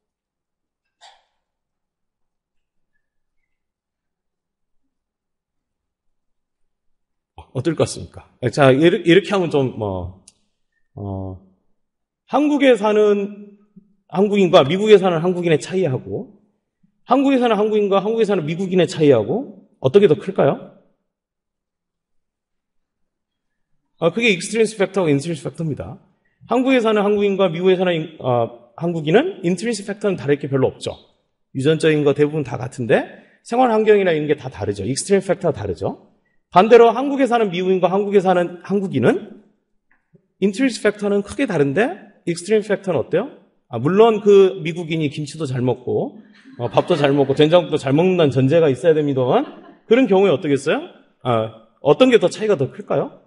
어떨 것 같습니까? 자, 이렇게, 이렇게 하면 좀, 뭐, 어, 한국에 사는 한국인과 미국에 사는 한국인의 차이하고, 한국에 사는 한국인과 한국에 사는 미국인의 차이하고, 어떤 게 더 클까요? 아, 그게 익스트린스 팩터와 인트린스 팩터입니다. 한국에 사는 한국인과 미국에 사는 어, 한국인은 인트린스 팩터는 다를 게 별로 없죠. 유전적인 거 대부분 다 같은데, 생활 환경이나 이런 게 다 다르죠. 익스트린스 팩터가 다르죠. 반대로 한국에 사는 미국인과 한국에 사는 한국인은 인트린식 팩터는 크게 다른데 익스트린식 팩터는 어때요? 아, 물론 그 미국인이 김치도 잘 먹고 어, 밥도 잘 먹고 된장국도 잘 먹는다는 전제가 있어야 됩니다만 그런 경우에 어떻겠어요? 아, 어떤 게 더 차이가 더 클까요?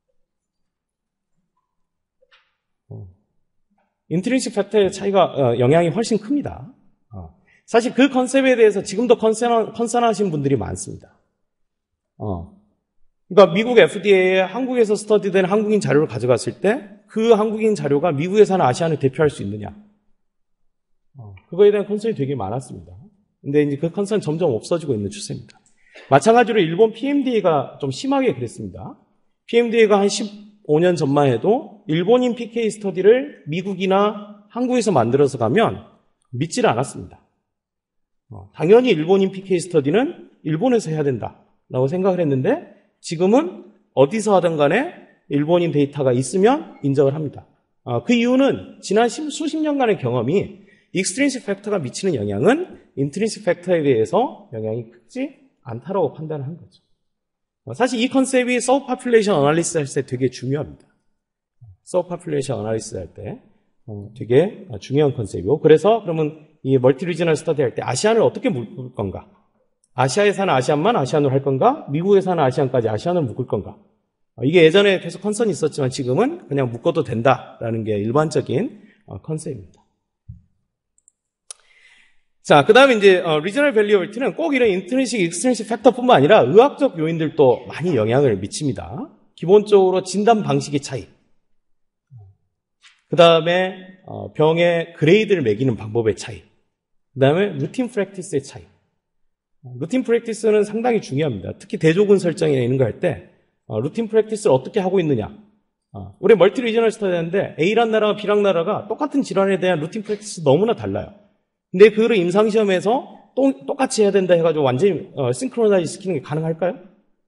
어, 인트린식 팩터의 차이가 어, 영향이 훨씬 큽니다. 어, 사실 그 컨셉에 대해서 지금도 컨선, 컨선하신 분들이 많습니다. 어. 그러니까 미국 에프디에이에 한국에서 스터디된 한국인 자료를 가져갔을 때 그 한국인 자료가 미국에 사는 아시안을 대표할 수 있느냐? 어, 그거에 대한 컨선이 되게 많았습니다. 근데 이제 그 컨선은 점점 없어지고 있는 추세입니다. 마찬가지로 일본 피엠디에이가 좀 심하게 그랬습니다. 피엠디에이가 한 십오 년 전만 해도 일본인 피케이 스터디를 미국이나 한국에서 만들어서 가면 믿지를 않았습니다. 어, 당연히 일본인 피케이 스터디는 일본에서 해야 된다라고 생각을 했는데 지금은 어디서 하든 간에 일본인 데이터가 있으면 인정을 합니다. 어, 그 이유는 지난 수십 년간의 경험이 익스트린식 팩터가 미치는 영향은 인트린식 팩터에 대해서 영향이 크지 않다라고 판단을 한 거죠. 어, 사실 이 컨셉이 서브 파퓰레이션 어널리시스 할 때 되게 중요합니다. 서브 파퓰레이션 어널리시스 할 때 어, 되게 중요한 컨셉이고 그래서 그러면 이 멀티 리저널 스터디 할 때 아시안을 어떻게 묶을 건가? 아시아에 사는 아시안만 아시안으로 할 건가? 미국에 사는 아시안까지 아시안으로 묶을 건가? 이게 예전에 계속 컨선이 있었지만 지금은 그냥 묶어도 된다라는 게 일반적인 컨셉입니다. 자, 그 다음에 이제, 어, 리저널 밸리어빌티는 꼭 이런 인트린식, 익스트린식 팩터뿐만 아니라 의학적 요인들도 많이 영향을 미칩니다. 기본적으로 진단 방식의 차이. 그 다음에, 어, 병의 그레이드를 매기는 방법의 차이. 그 다음에 루틴 프랙티스의 차이. 루틴 프랙티스는 상당히 중요합니다. 특히 대조군 설정이나 이런 거 할 때, 어, 루틴 프랙티스를 어떻게 하고 있느냐. 어, 우리 멀티 리저널 스터디인데 A란 나라와 B란 나라가 똑같은 질환에 대한 루틴 프랙티스 너무나 달라요. 근데 그거를 임상시험에서 또, 똑같이 해야 된다 해가지고 완전히 어, 싱크로나이즈 시키는 게 가능할까요?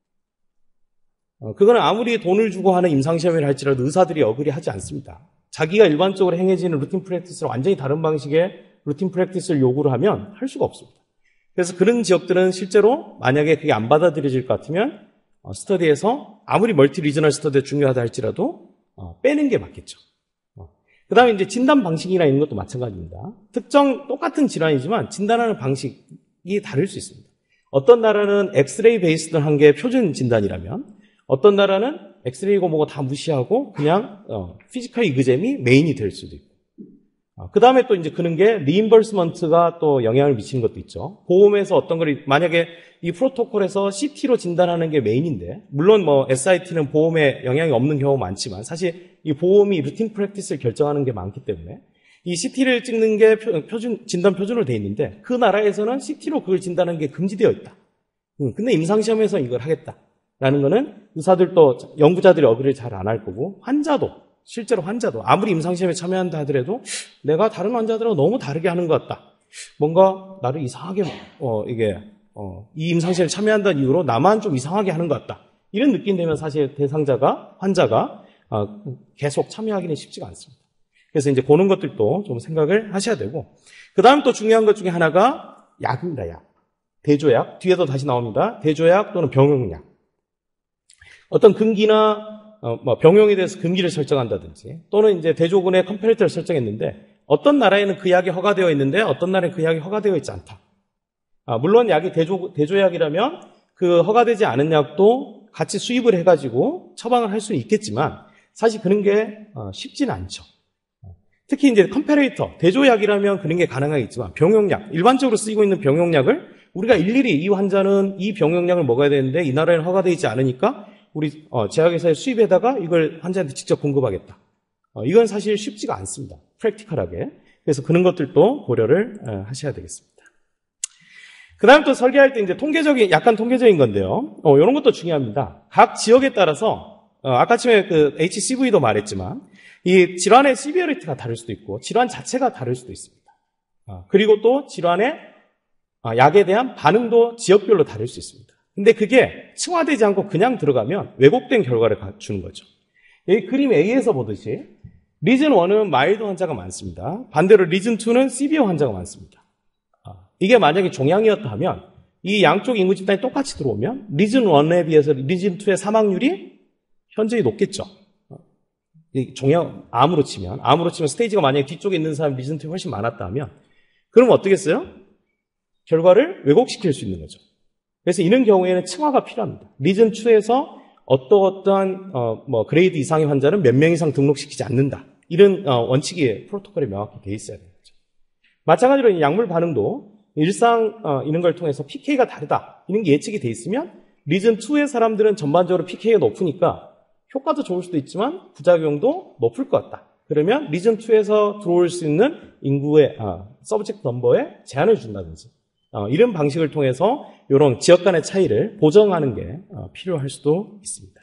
어, 그거는 아무리 돈을 주고 하는 임상시험을 할지라도 의사들이 어그리 하지 않습니다. 자기가 일반적으로 행해지는 루틴 프랙티스를 완전히 다른 방식의 루틴 프랙티스를 요구를 하면 할 수가 없습니다. 그래서 그런 지역들은 실제로 만약에 그게 안 받아들여질 것 같으면 어, 스터디에서 아무리 멀티 리저널 스터디가 중요하다 할지라도 어, 빼는 게 맞겠죠. 어. 그 다음에 이제 진단 방식이나 이런 것도 마찬가지입니다. 특정 똑같은 질환이지만 진단하는 방식이 다를 수 있습니다. 어떤 나라는 엑스레이 베이스드 한 게 표준 진단이라면 어떤 나라는 엑스레이고 뭐고 다 무시하고 그냥 어, 피지컬 이그잼이 메인이 될 수도 있고 어, 그 다음에 또 이제 그런 게 리임버스먼트가 또 영향을 미치는 것도 있죠. 보험에서 어떤 걸 만약에 이 프로토콜에서 씨티로 진단하는 게 메인인데 물론 뭐 에스아이티는 보험에 영향이 없는 경우 많지만 사실 이 보험이 루틴 프랙티스를 결정하는 게 많기 때문에 이 씨티를 찍는 게 표준 진단 표준으로 돼 있는데 그 나라에서는 씨티로 그걸 진단하는 게 금지되어 있다. 음, 근데 임상시험에서 이걸 하겠다라는 거는 의사들도 연구자들이 어그리를 잘 안 할 거고 환자도 실제로 환자도 아무리 임상시험에 참여한다 하더라도 내가 다른 환자들하고 너무 다르게 하는 것 같다. 뭔가 나를 이상하게 어 이게 어, 이 임상시험에 참여한다는 이유로 나만 좀 이상하게 하는 것 같다. 이런 느낌 되면 사실 대상자가 환자가 어, 계속 참여하기는 쉽지가 않습니다. 그래서 이제 그런 것들도 좀 생각을 하셔야 되고 그 다음 또 중요한 것 중에 하나가 약입니다. 약. 대조약. 뒤에도 다시 나옵니다. 대조약 또는 병용약. 어떤 금기나 어, 뭐 병용에 대해서 금기를 설정한다든지 또는 이제 대조군의 컴패리터를 설정했는데 어떤 나라에는 그 약이 허가되어 있는데 어떤 나라에는 그 약이 허가되어 있지 않다. 아, 물론 약이 대조, 대조약이라면 그 허가되지 않은 약도 같이 수입을 해가지고 처방을 할 수는 있겠지만 사실 그런 게 어, 쉽지는 않죠. 특히 이제 컴패레이터, 대조약이라면 그런 게 가능하겠지만 병용약, 일반적으로 쓰이고 있는 병용약을 우리가 일일이 이 환자는 이 병용약을 먹어야 되는데 이 나라에는 허가되지 않으니까 우리 어, 제약회사에 수입에다가 이걸 환자한테 직접 공급하겠다. 어, 이건 사실 쉽지가 않습니다. 프랙티컬하게. 그래서 그런 것들도 고려를 어, 하셔야 되겠습니다. 그 다음 또 설계할 때 이제 통계적인, 약간 통계적인 건데요. 어, 이런 것도 중요합니다. 각 지역에 따라서, 어, 아까 처음에 그 에이치씨브이도 말했지만, 이 질환의 시비어리티가 다를 수도 있고, 질환 자체가 다를 수도 있습니다. 어, 그리고 또 질환의, 어, 약에 대한 반응도 지역별로 다를 수 있습니다. 근데 그게 층화되지 않고 그냥 들어가면 왜곡된 결과를 주는 거죠. 이 그림 A에서 보듯이, 리즌 일은 마일드 환자가 많습니다. 반대로 리즌 이는 시비어 환자가 많습니다. 이게 만약에 종양이었다 하면 이 양쪽 인구 집단이 똑같이 들어오면 리즌 일에 비해서 리즌 이의 사망률이 현저히 높겠죠. 종양, 암으로 치면 암으로 치면 스테이지가 만약에 뒤쪽에 있는 사람 리즌 이가 훨씬 많았다 하면 그럼 어떻겠어요? 결과를 왜곡시킬 수 있는 거죠. 그래서 이런 경우에는 층화가 필요합니다. 리즌 이에서 어떠어떠한 어, 뭐 그레이드 이상의 환자는 몇 명 이상 등록시키지 않는다. 이런 어, 원칙이 프로토콜에 명확히 돼 있어야 되는 거죠. 마찬가지로 약물 반응도 일상 어, 이런 걸 통해서 피케이가 다르다. 이런 게 예측이 돼 있으면 리즌 이의 사람들은 전반적으로 피케이가 높으니까 효과도 좋을 수도 있지만 부작용도 높을 것 같다. 그러면 리즌 이에서 들어올 수 있는 인구의 아, 서브젝트 넘버에 제한을 준다든지 어, 이런 방식을 통해서 이런 지역 간의 차이를 보정하는 게 어, 필요할 수도 있습니다.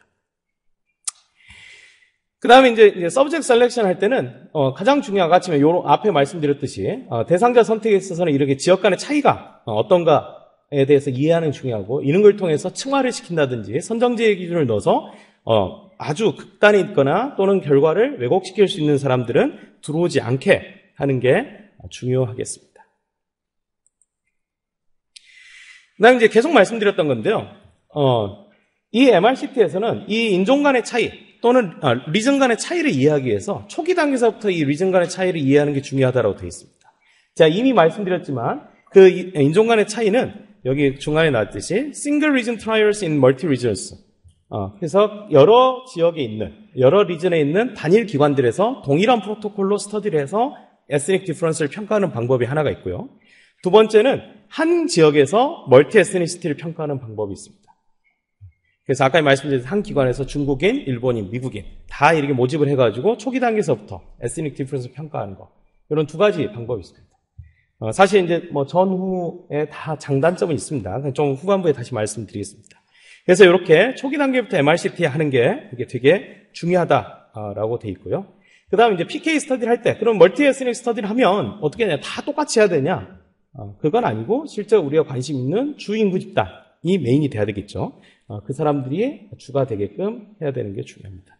그 다음에 이제, 이제 서브젝트 셀렉션 할 때는, 어, 가장 중요한, 아침에 요, 앞에 말씀드렸듯이, 어, 대상자 선택에 있어서는 이렇게 지역 간의 차이가 어, 어떤가에 대해서 이해하는 게 중요하고, 이런 걸 통해서 층화를 시킨다든지, 선정제 기준을 넣어서, 어, 아주 극단에 있거나 또는 결과를 왜곡시킬 수 있는 사람들은 들어오지 않게 하는 게 중요하겠습니다. 그 다음에 이제 계속 말씀드렸던 건데요. 어, 이 엠알씨티에서는 이 인종 간의 차이, 또는 아, 리전 간의 차이를 이해하기 위해서 초기 단계에서부터 이 리전 간의 차이를 이해하는 게 중요하다고 되어 있습니다. 자, 이미 말씀드렸지만 그 인종 간의 차이는 여기 중간에 나왔듯이 Single Region Trials in Multi Regions. 어, 그래서 여러 지역에 있는 여러 리전에 있는 단일 기관들에서 동일한 프로토콜로 스터디를 해서 에스닉 디퍼런스를 평가하는 방법이 하나가 있고요. 두 번째는 한 지역에서 멀티 에스니시티를 평가하는 방법이 있습니다. 그래서 아까 말씀드린 한 기관에서 중국인, 일본인, 미국인 다 이렇게 모집을 해가지고 초기 단계에서부터 에스닉 디퍼런스 평가하는 거, 이런 두 가지 방법이 있습니다. 어, 사실 이제 뭐 전후에 다 장단점은 있습니다. 좀 후반부에 다시 말씀드리겠습니다. 그래서 이렇게 초기 단계부터 엠알씨티 하는 게 이게 되게 중요하다라고 돼 있고요. 그 다음에 이제 피케이 스터디를 할 때, 그럼 멀티 에스닉 스터디를 하면 어떻게 하냐? 다 똑같이 해야 되냐? 어, 그건 아니고 실제 우리가 관심 있는 주 인구 집단이 메인이 돼야 되겠죠. 어, 그 사람들이 주가 되게끔 해야 되는 게 중요합니다.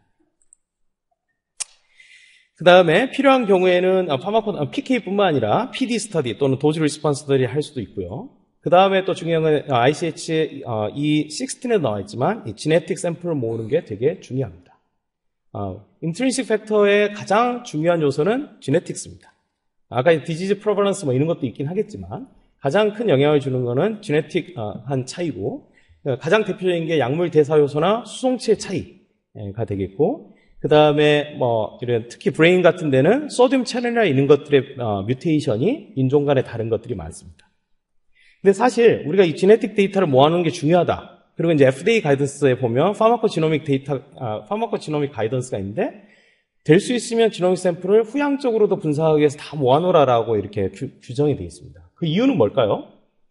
그 다음에 필요한 경우에는 파마코 피케이뿐만 아니라 피디 스터디 또는 도즈 리스폰스 스터디 할 수도 있고요. 그 다음에 또 중요한 건 아이씨에이치 어, 이 십육에 나와 있지만 이 지네틱 샘플을 모으는 게 되게 중요합니다. 어, 인트린식 팩터의 가장 중요한 요소는 지네틱스입니다. 아까 디지즈 프로벌런스 뭐 이런 것도 있긴 하겠지만 가장 큰 영향을 주는 거는 지네틱 어, 한 차이고, 가장 대표적인 게 약물 대사 요소나 수송체의 차이가 되겠고, 그 다음에 뭐 이런 특히 브레인 같은 데는 소듐 채널이나 이런 것들의 어, 뮤테이션이 인종 간에 다른 것들이 많습니다. 근데 사실 우리가 이 지네틱 데이터를 모아놓는 게 중요하다. 그리고 이제 에프디에이 가이던스에 보면 파마코지노믹 데이터, 아, 파마코지노믹 가이던스가 있는데, 될 수 있으면 지노믹 샘플을 후향적으로도 분석하기 위해서 다 모아놓으라라고 이렇게 규, 규정이 되어 있습니다. 그 이유는 뭘까요?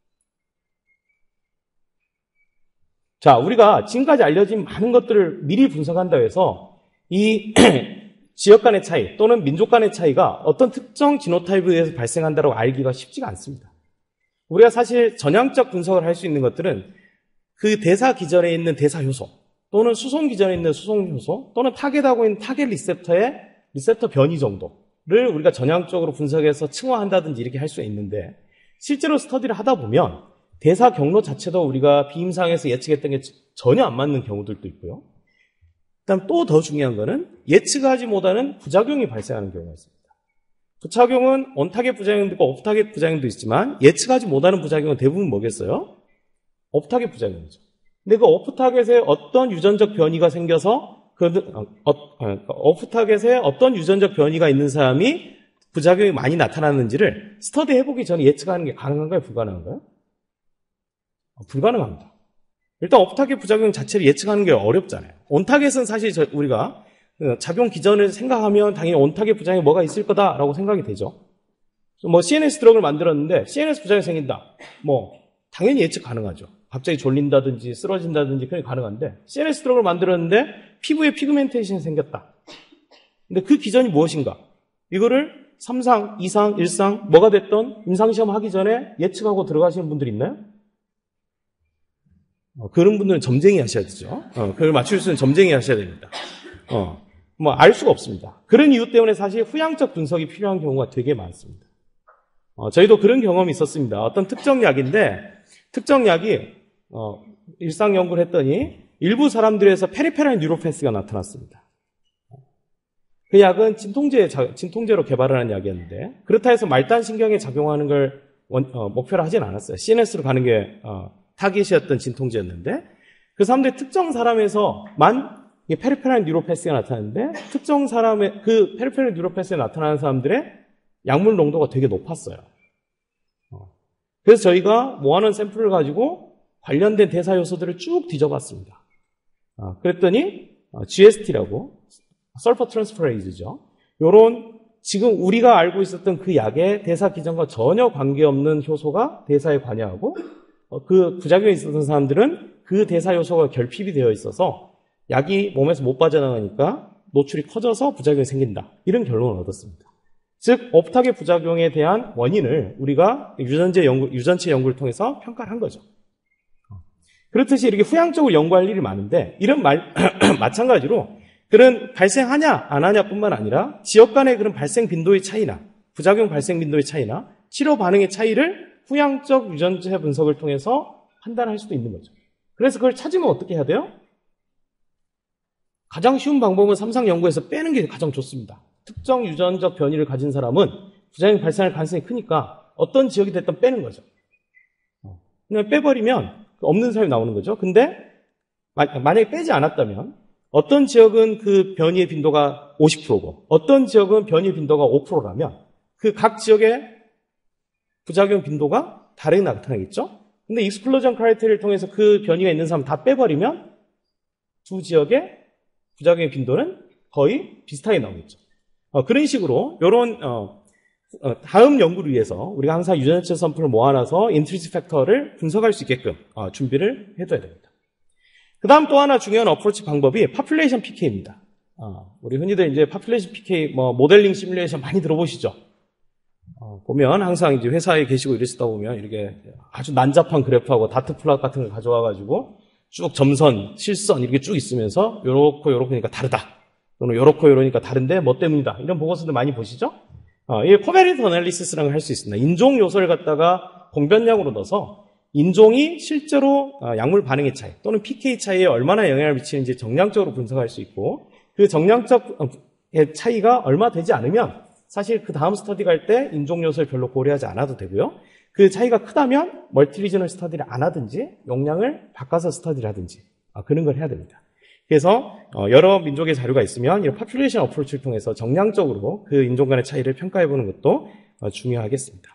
자, 우리가 지금까지 알려진 많은 것들을 미리 분석한다고 해서 이 지역 간의 차이 또는 민족 간의 차이가 어떤 특정 지노타입에 의해서 발생한다고 알기가 쉽지가 않습니다. 우리가 사실 전향적 분석을 할 수 있는 것들은 그 대사 기전에 있는 대사 효소 또는 수송 기전에 있는 수송 효소 또는 타겟하고 있는 타겟 리셉터의 리셉터 변이 정도를 우리가 전향적으로 분석해서 층화한다든지 이렇게 할 수 있는데, 실제로 스터디를 하다 보면 대사 경로 자체도 우리가 비임상에서 예측했던 게 전혀 안 맞는 경우들도 있고요. 그다음 또 더 중요한 거는 예측하지 못하는 부작용이 발생하는 경우가 있습니다. 부작용은 온타겟 부작용도 있고 오프타겟 부작용도 있지만 예측하지 못하는 부작용은 대부분 뭐겠어요? 오프타겟 부작용이죠. 근데 그 오프타겟에 어떤 유전적 변이가 생겨서 그 어, 어, 오프타겟에 어떤 유전적 변이가 있는 사람이 부작용이 많이 나타나는지를 스터디 해보기 전에 예측하는 게 가능한가요? 불가능한가요? 어, 불가능합니다. 일단 오프타겟 부작용 자체를 예측하는 게 어렵잖아요. 온타겟은 사실 저, 우리가 작용 기전을 생각하면 당연히 온타겟 부작용이 뭐가 있을 거다라고 생각이 되죠. 뭐 씨엔에스 드럭을 만들었는데 씨엔에스 부작용이 생긴다. 뭐 당연히 예측 가능하죠. 갑자기 졸린다든지 쓰러진다든지 그게 가능한데, 씨엔에스 드럭을 만들었는데 피부에 피그멘테이션이 생겼다. 근데 그 기전이 무엇인가? 이거를 삼상, 이상, 일상 뭐가 됐던 임상시험 하기 전에 예측하고 들어가시는 분들 있나요? 어, 그런 분들은 점쟁이 하셔야 되죠. 어, 그걸 맞출 수 있는 점쟁이 하셔야 됩니다. 어, 뭐 알 수가 없습니다. 그런 이유 때문에 사실 후향적 분석이 필요한 경우가 되게 많습니다. 어, 저희도 그런 경험이 있었습니다. 어떤 특정 약인데 특정 약이 어, 일상 연구를 했더니 일부 사람들에서 페리페랄 뉴로패스가 나타났습니다. 그 약은 진통제, 진통제로 개발을 한 약이었는데, 그렇다 해서 말단 신경에 작용하는 걸 원, 어, 목표로 하진 않았어요. 씨엔에스로 가는 게 어, 타깃이었던 진통제였는데, 그 사람들 특정 사람에서만 페리페랄 뉴로패스가 나타났는데, 특정 사람의 그 페리페랄 뉴로패스에 나타나는 사람들의 약물 농도가 되게 높았어요. 어. 그래서 저희가 모아놓은 샘플을 가지고 관련된 대사 요소들을 쭉 뒤져봤습니다. 어, 그랬더니 어, 지에스티라고 설퍼 트랜스퍼레이즈죠. 요런 지금 우리가 알고 있었던 그 약의 대사 기전과 전혀 관계없는 효소가 대사에 관여하고, 어, 그 부작용이 있었던 사람들은 그 대사 요소가 결핍이 되어 있어서 약이 몸에서 못 빠져나가니까 노출이 커져서 부작용이 생긴다. 이런 결론을 얻었습니다. 즉 오프타겟 부작용에 대한 원인을 우리가 유전체 연구, 유전체 연구를 통해서 평가를 한 거죠. 그렇듯이 이렇게 후향적으로 연구할 일이 많은데, 이런 말, 마찬가지로 그런 발생하냐 안 하냐뿐만 아니라 지역 간의 그런 발생 빈도의 차이나 부작용 발생 빈도의 차이나 치료 반응의 차이를 후향적 유전체 분석을 통해서 판단할 수도 있는 거죠. 그래서 그걸 찾으면 어떻게 해야 돼요? 가장 쉬운 방법은 삼상 연구에서 빼는 게 가장 좋습니다. 특정 유전적 변이를 가진 사람은 부작용이 발생할 가능성이 크니까 어떤 지역이 됐든 빼는 거죠. 그냥 빼버리면 없는 사람이 나오는 거죠. 근데 만약에 빼지 않았다면 어떤 지역은 그 변이의 빈도가 오십 퍼센트고 어떤 지역은 변이의 빈도가 오 퍼센트라면 그 각 지역의 부작용 빈도가 다르게 나타나겠죠? 근데 익스클루전 크라이테리아를 통해서 그 변이가 있는 사람 다 빼버리면 두 지역의 부작용의 빈도는 거의 비슷하게 나오겠죠. 어, 그런 식으로 이런 어, 어, 다음 연구를 위해서 우리가 항상 유전체 샘플을 모아놔서 인트리시 팩터를 분석할 수 있게끔 어, 준비를 해둬야 됩니다. 그 다음 또 하나 중요한 어프로치 방법이 파퓰레이션 피케이입니다. 어, 우리 흔히들 이제 파퓰레이션 피케이 뭐 모델링 시뮬레이션 많이 들어보시죠? 어, 보면 항상 이제 회사에 계시고 이러시다 보면 이렇게 아주 난잡한 그래프하고 다트 플롯 같은 걸 가져와가지고 쭉 점선, 실선 이렇게 쭉 있으면서 요렇고 요렇고니까 다르다. 또는 요렇고 요러니까 다른데 뭐 때문이다. 이런 보고서들 많이 보시죠? 어, 이게 코베리트 어널리시스라는 걸 할 수 있습니다. 인종 요소를 갖다가 공변량으로 넣어서 인종이 실제로 약물 반응의 차이 또는 피케이 차이에 얼마나 영향을 미치는지 정량적으로 분석할 수 있고 그 정량적 차이가 얼마 되지 않으면 사실 그 다음 스터디 갈 때 인종 요소를 별로 고려하지 않아도 되고요. 그 차이가 크다면 멀티리저널 스터디를 안 하든지 용량을 바꿔서 스터디를 하든지 그런 걸 해야 됩니다. 그래서 여러 민족의 자료가 있으면 이런 파퓰레이션 어프로치를 통해서 정량적으로 그 인종 간의 차이를 평가해보는 것도 중요하겠습니다.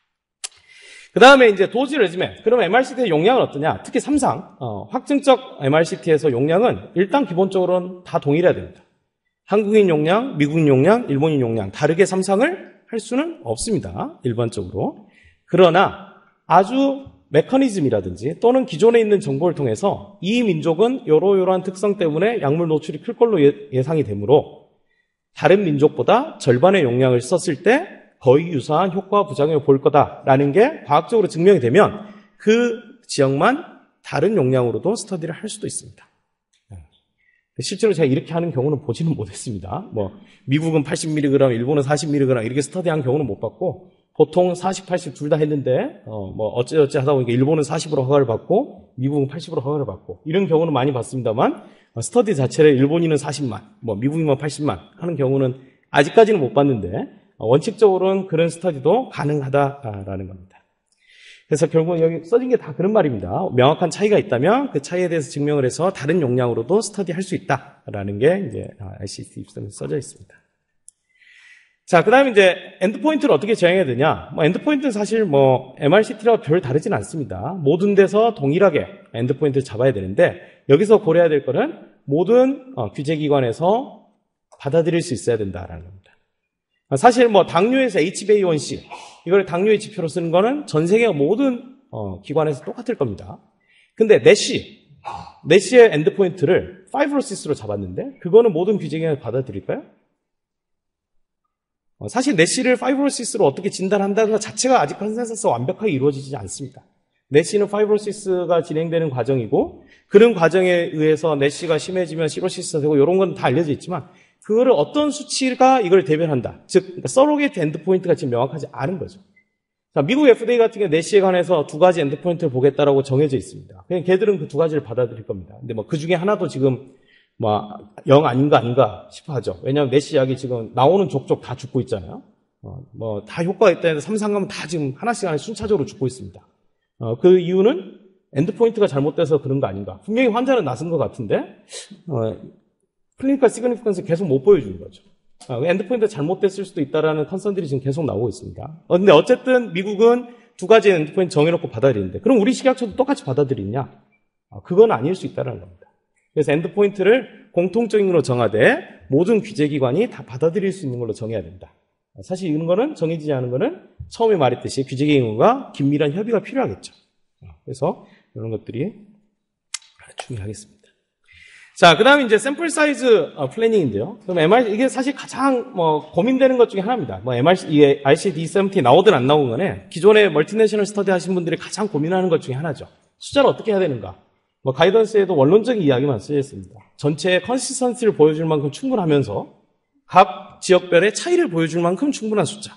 그 다음에 이제 도지 레지멘. 그럼 엠알씨티의 용량은 어떠냐? 특히 삼상 어, 확증적 엠알씨티에서 용량은 일단 기본적으로는 다 동일해야 됩니다. 한국인 용량, 미국인 용량, 일본인 용량 다르게 삼상을 할 수는 없습니다. 일반적으로. 그러나 아주 메커니즘이라든지 또는 기존에 있는 정보를 통해서 이 민족은 요러요러한 특성 때문에 약물 노출이 클 걸로 예상이 되므로 다른 민족보다 절반의 용량을 썼을 때 거의 유사한 효과와 부작용을 볼 거다라는 게 과학적으로 증명이 되면 그 지역만 다른 용량으로도 스터디를 할 수도 있습니다. 실제로 제가 이렇게 하는 경우는 보지는 못했습니다. 뭐 미국은 팔십 밀리그램, 일본은 사십 밀리그램 이렇게 스터디한 경우는 못 봤고 보통 사십, 팔십 둘 다 했는데 어, 뭐 어째어째 하다 보니까 일본은 사십으로 허가를 받고 미국은 팔십으로 허가를 받고 이런 경우는 많이 봤습니다만 어, 스터디 자체를 일본인은 사십만, 뭐 미국인만 팔십만 하는 경우는 아직까지는 못 봤는데 어, 원칙적으로는 그런 스터디도 가능하다라는 겁니다. 그래서 결국 여기 써진 게 다 그런 말입니다. 명확한 차이가 있다면 그 차이에 대해서 증명을 해서 다른 용량으로도 스터디할 수 있다라는 게 이제 아이씨티 입점에 써져 있습니다. 자, 그 다음에 이제 엔드포인트를 어떻게 정해야 되냐? 뭐 엔드포인트는 사실 뭐 엠알씨티와 별 다르진 않습니다. 모든 데서 동일하게 엔드포인트를 잡아야 되는데 여기서 고려해야 될 거는 모든 어, 규제기관에서 받아들일 수 있어야 된다라는 겁니다. 사실 뭐 당뇨에서 에이치비에이원씨 이걸 당뇨의 지표로 쓰는 거는 전 세계 모든 어, 기관에서 똑같을 겁니다. 근데 내시, 내시의 엔드포인트를 파이브로시스로 잡았는데 그거는 모든 규제기관에서 받아들일까요? 어, 사실 내시를 파이브로시스로 어떻게 진단한다는 것 자체가 아직 컨센서스가 완벽하게 이루어지지 않습니다. 내시는 파이브로시스가 진행되는 과정이고 그런 과정에 의해서 내시가 심해지면 시로시스가 되고 이런 건 다 알려져 있지만 그거를 어떤 수치가 이걸 대변한다. 즉, 그러니까 서로게이트 엔드포인트가 지금 명확하지 않은 거죠. 자, 미국 에프디에이 같은 경우 내시에 관해서 두 가지 엔드포인트를 보겠다라고 정해져 있습니다. 그냥 걔들은 그 두 가지를 받아들일 겁니다. 근데 뭐 그 중에 하나도 지금 뭐 영 아닌가 아닌가 싶어 하죠. 왜냐하면 내시 약이 지금 나오는 족족 다 죽고 있잖아요. 어, 뭐 다 효과가 있다는데 삼상 가면 다 지금 하나씩 하나씩 순차적으로 죽고 있습니다. 어, 그 이유는 엔드포인트가 잘못돼서 그런 거 아닌가. 분명히 환자는 낫은 것 같은데 어, 클리니컬 시그니피컨스 계속 못 보여주는 거죠. 아, 엔드포인트가 잘못됐을 수도 있다라는 컨선들이 지금 계속 나오고 있습니다. 어, 근데 어쨌든 미국은 두 가지 엔드포인트 정해놓고 받아들이는데 그럼 우리 식약처도 똑같이 받아들이냐? 아, 그건 아닐 수 있다는 겁니다. 그래서 엔드포인트를 공통적인 걸로 정하되 모든 규제기관이 다 받아들일 수 있는 걸로 정해야 된다. 사실 이런 거는 정해지지 않은 거는 처음에 말했듯이 규제기관과 긴밀한 협의가 필요하겠죠. 그래서 이런 것들이 중요하겠습니다. 자, 그 다음에 이제 샘플 사이즈 어, 플래닝인데요. 그럼 엠알 이게 사실 가장 뭐 고민되는 것 중에 하나입니다. 뭐 엠알 이게 아이씨디 칠십 나오든 안 나오든 간에 기존에 멀티내셔널 스터디 하신 분들이 가장 고민하는 것 중에 하나죠. 숫자를 어떻게 해야 되는가? 뭐 가이던스에도 원론적인 이야기만 쓰여 있습니다. 전체의 컨시스턴시를 보여줄 만큼 충분하면서 각 지역별의 차이를 보여줄 만큼 충분한 숫자.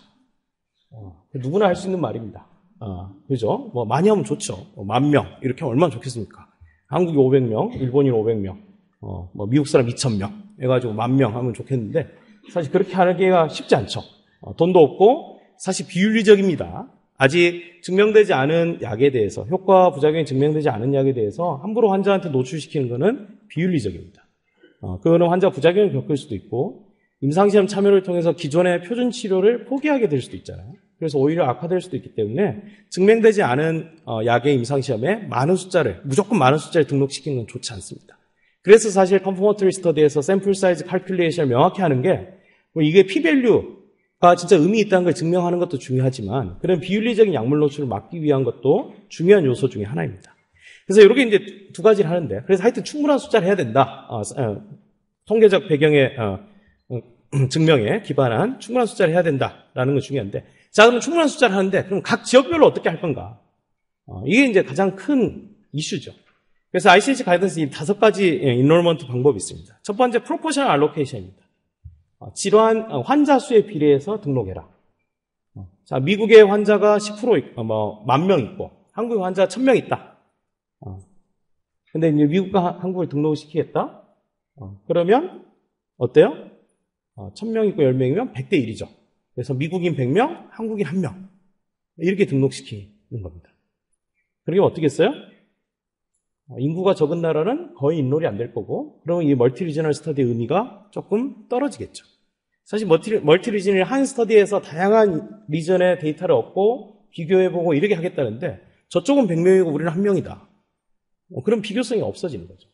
어, 누구나 할 수 있는 말입니다. 어, 그죠? 뭐 많이 하면 좋죠. 뭐 만 명 이렇게 하면 얼마나 좋겠습니까? 한국이 오백 명, 일본인 오백 명. 어, 뭐, 미국 사람 이천 명 해가지고 만 명 하면 좋겠는데, 사실 그렇게 하기가 쉽지 않죠. 어, 돈도 없고, 사실 비윤리적입니다. 아직 증명되지 않은 약에 대해서, 효과 부작용이 증명되지 않은 약에 대해서 함부로 환자한테 노출시키는 것은 비윤리적입니다. 어, 그거는 환자 부작용을 겪을 수도 있고, 임상시험 참여를 통해서 기존의 표준 치료를 포기하게 될 수도 있잖아요. 그래서 오히려 악화될 수도 있기 때문에 증명되지 않은 약의 임상시험에 많은 숫자를, 무조건 많은 숫자를 등록시키는 건 좋지 않습니다. 그래서 사실 컨퍼머터리 스터디에서 샘플 사이즈 칼큘레이션을 명확히 하는 게 뭐 이게 P-밸류가 진짜 의미 있다는 걸 증명하는 것도 중요하지만 그런 비윤리적인 약물 노출을 막기 위한 것도 중요한 요소 중에 하나입니다. 그래서 이렇게 이제 두 가지를 하는데 그래서 하여튼 충분한 숫자를 해야 된다. 어, 어, 통계적 배경의 어, 어, 증명에 기반한 충분한 숫자를 해야 된다라는 건 중요한데 자 그러면 충분한 숫자를 하는데 그럼 각 지역별로 어떻게 할 건가? 어, 이게 이제 가장 큰 이슈죠. 그래서 아이씨에이치 가이던스 이 다섯 가지 인롤먼트 방법이 있습니다. 첫 번째 프로포셔널 알로케이션입니다. 질환 환자 수에 비례해서 등록해라. 자, 미국의 환자가 십 퍼센트 있고, 뭐, 만 명 있고, 한국의 환자가 천 명 있다. 어. 근데 이제 미국과 한국을 등록을 시키겠다? 어. 그러면, 어때요? 어, 천 명 있고 열 명이면 백 대 일이죠. 그래서 미국인 백 명, 한국인 한 명. 이렇게 등록시키는 겁니다. 그러면 어떻게 했어요? 어, 인구가 적은 나라는 거의 인롤이 안 될 거고, 그러면 이 멀티 리저널 스터디의 의미가 조금 떨어지겠죠. 사실 멀티, 멀티 리저널 한 스터디에서 다양한 리전의 데이터를 얻고 비교해보고 이렇게 하겠다는데 저쪽은 백 명이고 우리는 한 명이다. 어, 그럼 비교성이 없어지는 거죠.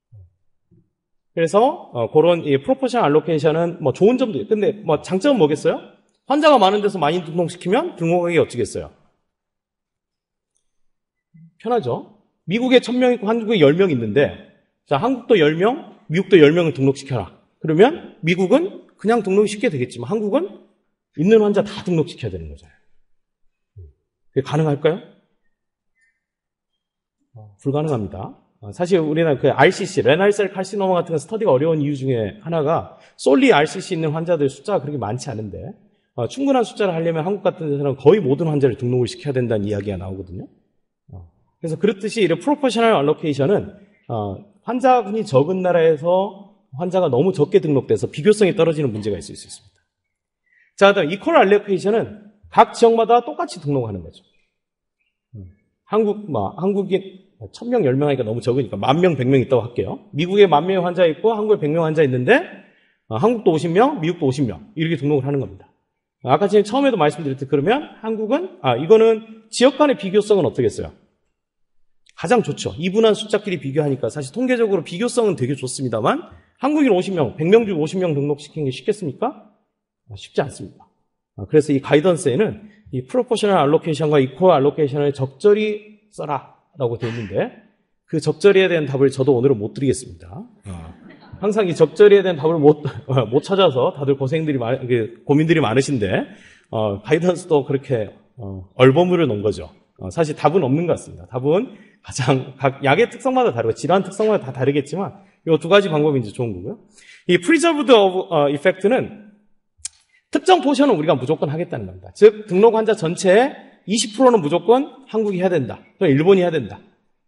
그래서 어, 그런 이 프로포셔널 알로케이션은 뭐 좋은 점도 있어요. 근데 뭐 장점은 뭐겠어요? 환자가 많은 데서 많이 등록시키면 등록하기 어찌겠어요? 편하죠. 미국에 천 명 있고 한국에 열 명 있는데 자 한국도 열 명, 미국도 열 명을 등록시켜라. 그러면 미국은 그냥 등록이 쉽게 되겠지만 한국은 있는 환자 다 등록시켜야 되는 거잖아요. 그게 가능할까요? 어, 불가능합니다. 어, 사실 우리는 그 알씨씨, 레날셀 칼시노마 같은 스터디가 어려운 이유 중에 하나가 솔리 알씨씨 있는 환자들 숫자가 그렇게 많지 않은데 어, 충분한 숫자를 하려면 한국 같은 데서는 거의 모든 환자를 등록을 시켜야 된다는 이야기가 나오거든요. 어, 그래서 그렇듯이 이런 프로포셔널 알로케이션은 어, 환자군이 적은 나라에서 환자가 너무 적게 등록돼서 비교성이 떨어지는 문제가 있을 수 있습니다. 자, 다음 이퀄 알로케이션은 각 지역마다 똑같이 등록하는 거죠. 한국, 뭐, 한국인 천 명, 열 명 하니까 너무 적으니까 만 명, 백 명 있다고 할게요. 미국에 만 명 환자 있고 한국에 백 명 환자 있는데 어, 한국도 오십 명, 미국도 오십 명 이렇게 등록을 하는 겁니다. 아까 제가 처음에도 말씀드렸듯이 그러면 한국은 아 이거는 지역 간의 비교성은 어떻겠어요? 가장 좋죠. 이분한 숫자끼리 비교하니까 사실 통계적으로 비교성은 되게 좋습니다만 한국인 오십 명, 백 명 중 오십 명 등록시키는 게 쉽겠습니까? 쉽지 않습니다. 그래서 이 가이던스에는 이 프로포셔널 알로케이션과 이퀄 알로케이션을 적절히 써라라고 되어 있는데 그 적절히에 대한 답을 저도 오늘은 못 드리겠습니다. 항상 이 적절히에 대한 답을 못, 못 찾아서 다들 고생들이 많, 고민들이 많으신데 어, 가이던스도 그렇게 어, 얼버무려 놓은 거죠. 어, 사실 답은 없는 것 같습니다. 답은 가장 각 약의 특성마다 다르고 질환 특성마다 다 다르겠지만 이 두 가지 방법이 이제 좋은 거고요. 이 preserved of effect는 특정 포션은 우리가 무조건 하겠다는 겁니다. 즉 등록 환자 전체의 이십 퍼센트는 무조건 한국이 해야 된다. 또는 일본이 해야 된다.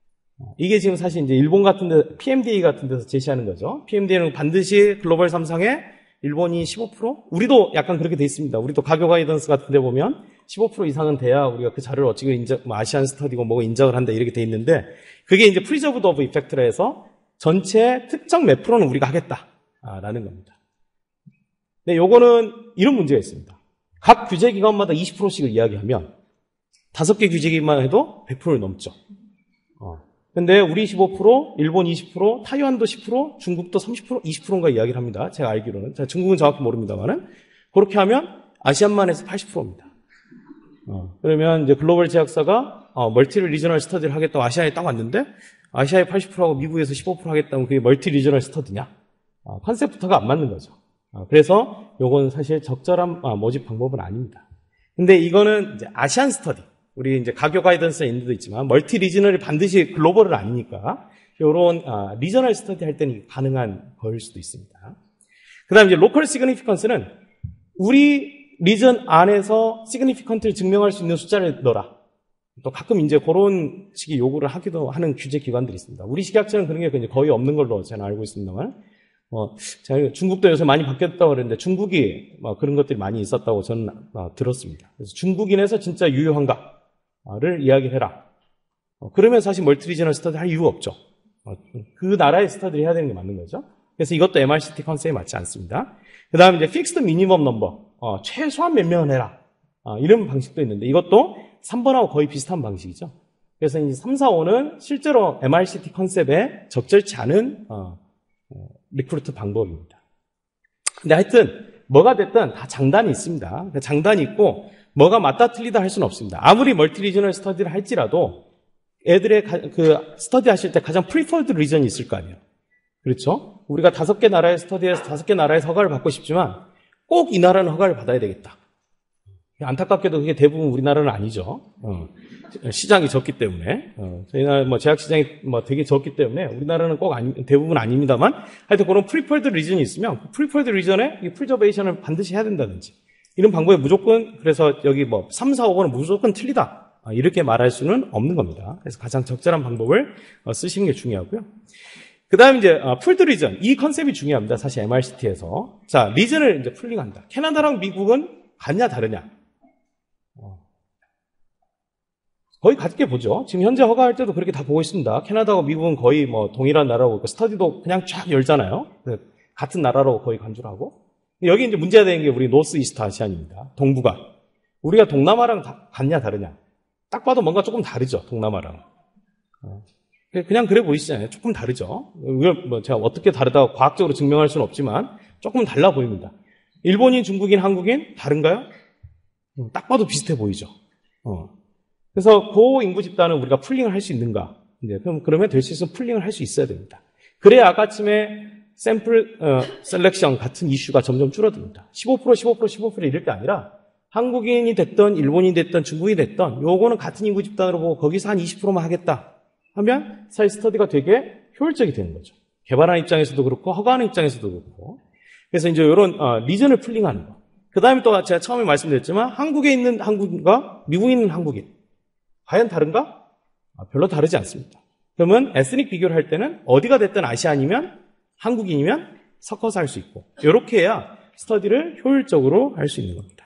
이게 지금 사실 이제 일본 같은 데 피엠디에이 같은 데서 제시하는 거죠. 피엠디에이는 반드시 글로벌 삼상에 일본이 십오 퍼센트? 우리도 약간 그렇게 돼 있습니다. 우리도 가교 가이던스 같은 데 보면 십오 퍼센트 이상은 돼야 우리가 그 자료를 어찌고 인정, 뭐 아시안 스터디고 뭐고 인정을 한다 이렇게 돼 있는데 그게 이제 preserved of effect라 해서 전체 특정 몇 프로는 우리가 하겠다라는 겁니다. 네, 요거는 이런 문제가 있습니다. 각 규제기관마다 이십 퍼센트씩을 이야기하면 다섯 개 규제기관만 해도 백 퍼센트를 넘죠. 어. 근데 우리 십오 퍼센트, 일본 이십 퍼센트, 타이완도 십 퍼센트, 중국도 삼십 퍼센트, 이십 퍼센트인가 이야기를 합니다. 제가 알기로는. 제가 중국은 정확히 모릅니다만은. 그렇게 하면 아시안만 해서 팔십 퍼센트입니다. 어. 그러면 이제 글로벌 제약사가 어, 멀티 리저널 스터디를 하겠다고 아시아에 딱 왔는데 아시아에 팔십 퍼센트하고 미국에서 십오 퍼센트 하겠다면 그게 멀티 리저널 스터디냐? 어, 컨셉부터가 안 맞는 거죠. 어, 그래서 요건 사실 적절한 아, 모집 방법은 아닙니다. 근데 이거는 이제 아시안 스터디. 우리 이제 가교 가이던스에 있는 데도 있지만 멀티 리저널이 반드시 글로벌은 아니니까 요런 아, 리저널 스터디 할 때는 가능한 거일 수도 있습니다. 그다음 이제 로컬 시그니피컨스는 우리 리전 안에서 시그니피컨트를 증명할 수 있는 숫자를 넣어라. 또 가끔 이제 그런 식의 요구를 하기도 하는 규제 기관들이 있습니다. 우리 식약처는 그런 게 거의 없는 걸로 저는 알고 있습니다만, 어, 제가 중국도 요새 많이 바뀌었다고 그랬는데 중국이 뭐 그런 것들이 많이 있었다고 저는 어, 들었습니다. 그래서 중국인에서 진짜 유효한가를 이야기해라. 어, 그러면 사실 멀티리저널 스터디 할 이유가 없죠. 어, 그 나라의 스터디를 해야 되는 게 맞는 거죠. 그래서 이것도 엠알씨티 컨셉에 맞지 않습니다. 그 다음에 이제 픽스드 미니멈 넘버, 어, 최소한 몇 명은 해라. 아, 이런 방식도 있는데 이것도 삼 번하고 거의 비슷한 방식이죠. 그래서 이제 삼, 사, 오는 실제로 엠알씨티 컨셉에 적절치 않은 어, 어, 리크루트 방법입니다. 근데 하여튼 뭐가 됐든 다 장단이 있습니다. 장단이 있고 뭐가 맞다 틀리다 할 수는 없습니다. 아무리 멀티 리저널 스터디를 할지라도 애들의 가, 그 스터디 하실 때 가장 프리퍼드 리전이 있을 거 아니에요. 그렇죠? 우리가 다섯 개 나라의 스터디에서 다섯 개 나라에서 허가를 받고 싶지만 꼭 이 나라는 허가를 받아야 되겠다. 안타깝게도 그게 대부분 우리나라는 아니죠. 어, 시장이 적기 때문에 어, 저희 나라 뭐 제약 시장이 뭐 되게 적기 때문에 우리나라는 꼭 아니, 대부분 아닙니다만 하여튼 그런 프리퍼드 리전이 있으면 프리퍼드 리전에 이 프리저베이션을 반드시 해야 된다든지 이런 방법에 무조건 그래서 여기 뭐 삼, 사, 오 번은 무조건 틀리다 이렇게 말할 수는 없는 겁니다. 그래서 가장 적절한 방법을 어, 쓰시는 게 중요하고요. 그 다음 이제 어, 풀드 리전 이 컨셉이 중요합니다. 사실 엠알씨티에서 자 리전을 이제 풀링한다. 캐나다랑 미국은 같냐 다르냐? 거의 같게 보죠. 지금 현재 허가할 때도 그렇게 다 보고 있습니다. 캐나다하고 미국은 거의 뭐 동일한 나라고 스터디도 그냥 쫙 열잖아요. 같은 나라로 거의 간주를 하고. 여기 이제 문제가 되는 게 우리 노스 이스트 아시안입니다. 동북아. 우리가 동남아랑 다 같냐 다르냐? 딱 봐도 뭔가 조금 다르죠. 동남아랑. 그냥 그래 보이시잖아요. 조금 다르죠. 뭐 제가 어떻게 다르다고 과학적으로 증명할 수는 없지만 조금 달라 보입니다. 일본인, 중국인, 한국인 다른가요? 딱 봐도 비슷해 보이죠. 어. 그래서 그 인구 집단은 우리가 풀링을 할 수 있는가? 이제 그럼 그러면 될 수 있으면 풀링을 할 수 있어야 됩니다. 그래야 아까쯤에 샘플 어, 셀렉션 같은 이슈가 점점 줄어듭니다. 십오 퍼센트, 십오 퍼센트, 십오 퍼센트 이럴 게 아니라 한국인이 됐던 일본인이 됐던 중국인이 됐던 요거는 같은 인구 집단으로 보고 거기서 한 이십 퍼센트만 하겠다 하면 사회 스터디가 되게 효율적이 되는 거죠. 개발하는 입장에서도 그렇고 허가하는 입장에서도 그렇고. 그래서 이제 이런 어, 리전을 풀링하는 거. 그 다음에 또 제가 처음에 말씀드렸지만 한국에 있는 한국인과 미국에 있는 한국인 과연 다른가? 아, 별로 다르지 않습니다. 그러면 에스닉 비교를 할 때는 어디가 됐든 아시안이면 한국인이면 섞어서 할 수 있고 이렇게 해야 스터디를 효율적으로 할 수 있는 겁니다.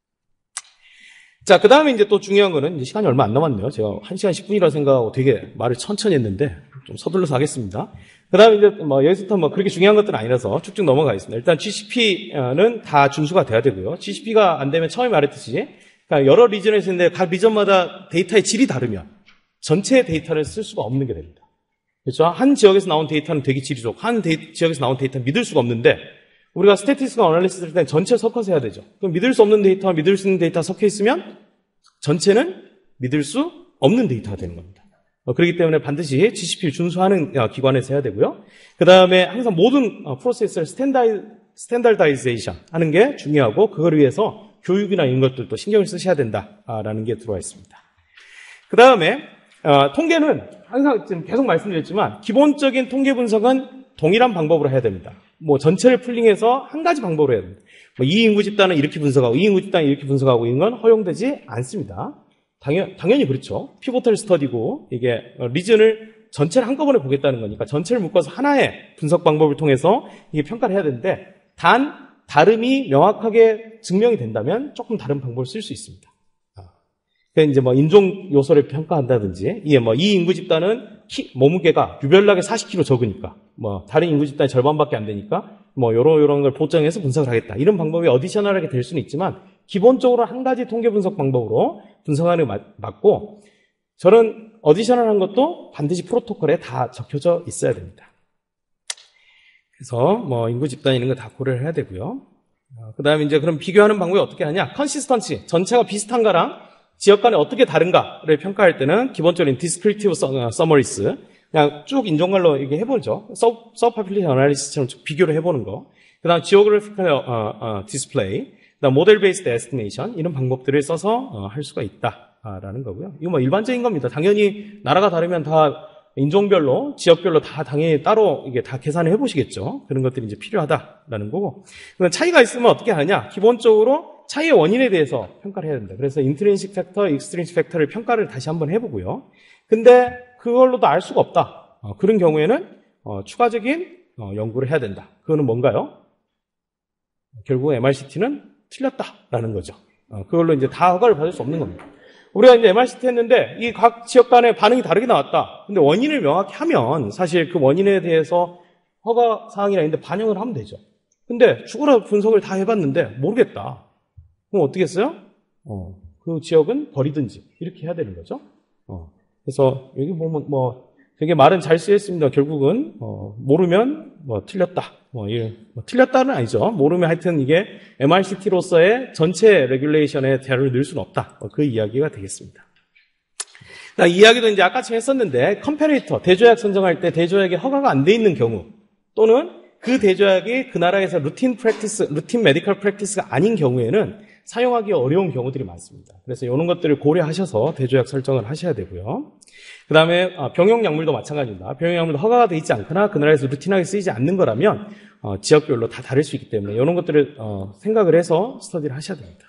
자, 그 다음에 이제 또 중요한 거는 이제 시간이 얼마 안 남았네요. 제가 한 시간 십 분이라 생각하고 되게 말을 천천히 했는데 좀 서둘러서 하겠습니다. 그 다음에 이제 뭐 여기서부터 뭐 그렇게 중요한 것들은 아니라서 쭉쭉 넘어가겠습니다. 일단 지씨피는 다 준수가 돼야 되고요. 지씨피가 안 되면 처음에 말했듯이 그러니까 여러 리전에서 있는데 각 리전마다 데이터의 질이 다르면 전체 데이터를 쓸 수가 없는 게 됩니다. 그렇죠? 한 지역에서 나온 데이터는 되게 질이 좋고 한 데이, 지역에서 나온 데이터는 믿을 수가 없는데 우리가 스태티스틱 어널리시스 할 때는 전체를 섞어서 해야 되죠. 그럼 믿을 수 없는 데이터와 믿을 수 있는 데이터가 섞여 있으면 전체는 믿을 수 없는 데이터가 되는 겁니다. 어, 그렇기 때문에 반드시 지씨피를 준수하는 어, 기관에서 해야 되고요. 그 다음에 항상 모든 어, 프로세스를 스탠다이, 스탠다이제이션 하는 게 중요하고 그걸 위해서 교육이나 이런 것들도 신경을 쓰셔야 된다라는 게 들어와 있습니다. 그 다음에 어, 통계는 항상 지금 계속 말씀드렸지만 기본적인 통계 분석은 동일한 방법으로 해야 됩니다. 뭐 전체를 풀링해서 한 가지 방법으로 해야 됩니다. 뭐 이 인구 집단은 이렇게 분석하고 이 인구 집단은 이렇게 분석하고 이런 건 허용되지 않습니다. 당연, 당연히 그렇죠. 피보털 스터디고 이게 리전을 전체를 한꺼번에 보겠다는 거니까 전체를 묶어서 하나의 분석 방법을 통해서 이게 평가를 해야 되는데 단 다름이 명확하게 증명이 된다면 조금 다른 방법을 쓸 수 있습니다. 그러니까 이제 뭐 인종 요소를 평가한다든지 이게 뭐 이 인구 집단은 키, 몸무게가 유별나게 사십 킬로그램 적으니까 뭐 다른 인구 집단의 절반밖에 안 되니까 뭐 요런 요런 걸 보정해서 분석을 하겠다. 이런 방법이 어디셔널하게 될 수는 있지만 기본적으로 한 가지 통계 분석 방법으로 분석하는 게 맞고 저런 어디셔널한 것도 반드시 프로토콜에 다 적혀져 있어야 됩니다. 그래서 뭐 인구 집단 이런 거 다 고려를 해야 되고요. 그 다음에 이제 그럼 비교하는 방법이 어떻게 하냐? 컨시스턴시 전체가 비슷한가랑 지역 간에 어떻게 다른가를 평가할 때는 기본적인 디스크리티브 서머리스 그냥 쭉 인종말로 이렇게 해보죠. 서브파퓰레이션 어널리시스처럼 비교를 해보는 거. 그 다음 지오그래피컬 디스플레이, 그 다음 모델 베이스드 에스티메이션 이런 방법들을 써서 어, 할 수가 있다라는 거고요. 이거 뭐 일반적인 겁니다. 당연히 나라가 다르면 다 인종별로, 지역별로 다 당연히 따로 이게 다 계산을 해보시겠죠. 그런 것들이 이제 필요하다라는 거고. 그럼 차이가 있으면 어떻게 하냐? 기본적으로 차이의 원인에 대해서 평가를 해야 된다. 그래서 인트린식 팩터, 익스트린식 팩터를 평가를 다시 한번 해보고요. 근데 그걸로도 알 수가 없다. 어, 그런 경우에는 어, 추가적인 어, 연구를 해야 된다. 그거는 뭔가요? 결국 엠알씨티는 틀렸다라는 거죠. 어, 그걸로 이제 다 허가를 받을 수 없는 겁니다. 우리가 이제 엠알씨티 했는데 이 각 지역 간의 반응이 다르게 나왔다. 근데 원인을 명확히 하면 사실 그 원인에 대해서 허가 사항이나 있는데 반영을 하면 되죠. 근데 추가로 분석을 다 해봤는데 모르겠다. 그럼 어떻게 했어요? 어, 그 지역은 버리든지 이렇게 해야 되는 거죠. 어, 그래서 여기 보면 뭐 되게 말은 잘 쓰였습니다. 결국은 어, 모르면 뭐 틀렸다. 뭐, 예, 뭐 틀렸다는 아니죠. 모르면 하여튼 이게 엠알씨티로서의 전체 레귤레이션에 대화를 넣을 수는 없다. 뭐 그 이야기가 되겠습니다. 이 이야기도 이제 아까처럼 했었는데 컴패레이터, 대조약 선정할 때 대조약이 허가가 안 돼 있는 경우 또는 그 대조약이 그 나라에서 루틴 프랙티스, 루틴 메디컬 프랙티스가 아닌 경우에는 사용하기 어려운 경우들이 많습니다. 그래서 이런 것들을 고려하셔서 대조약 설정을 하셔야 되고요. 그 다음에 병용약물도 마찬가지입니다. 병용약물도 허가가 돼 있지 않거나 그 나라에서 루틴하게 쓰이지 않는 거라면 어, 지역별로 다 다를 수 있기 때문에 이런 것들을 어, 생각을 해서 스터디를 하셔야 됩니다.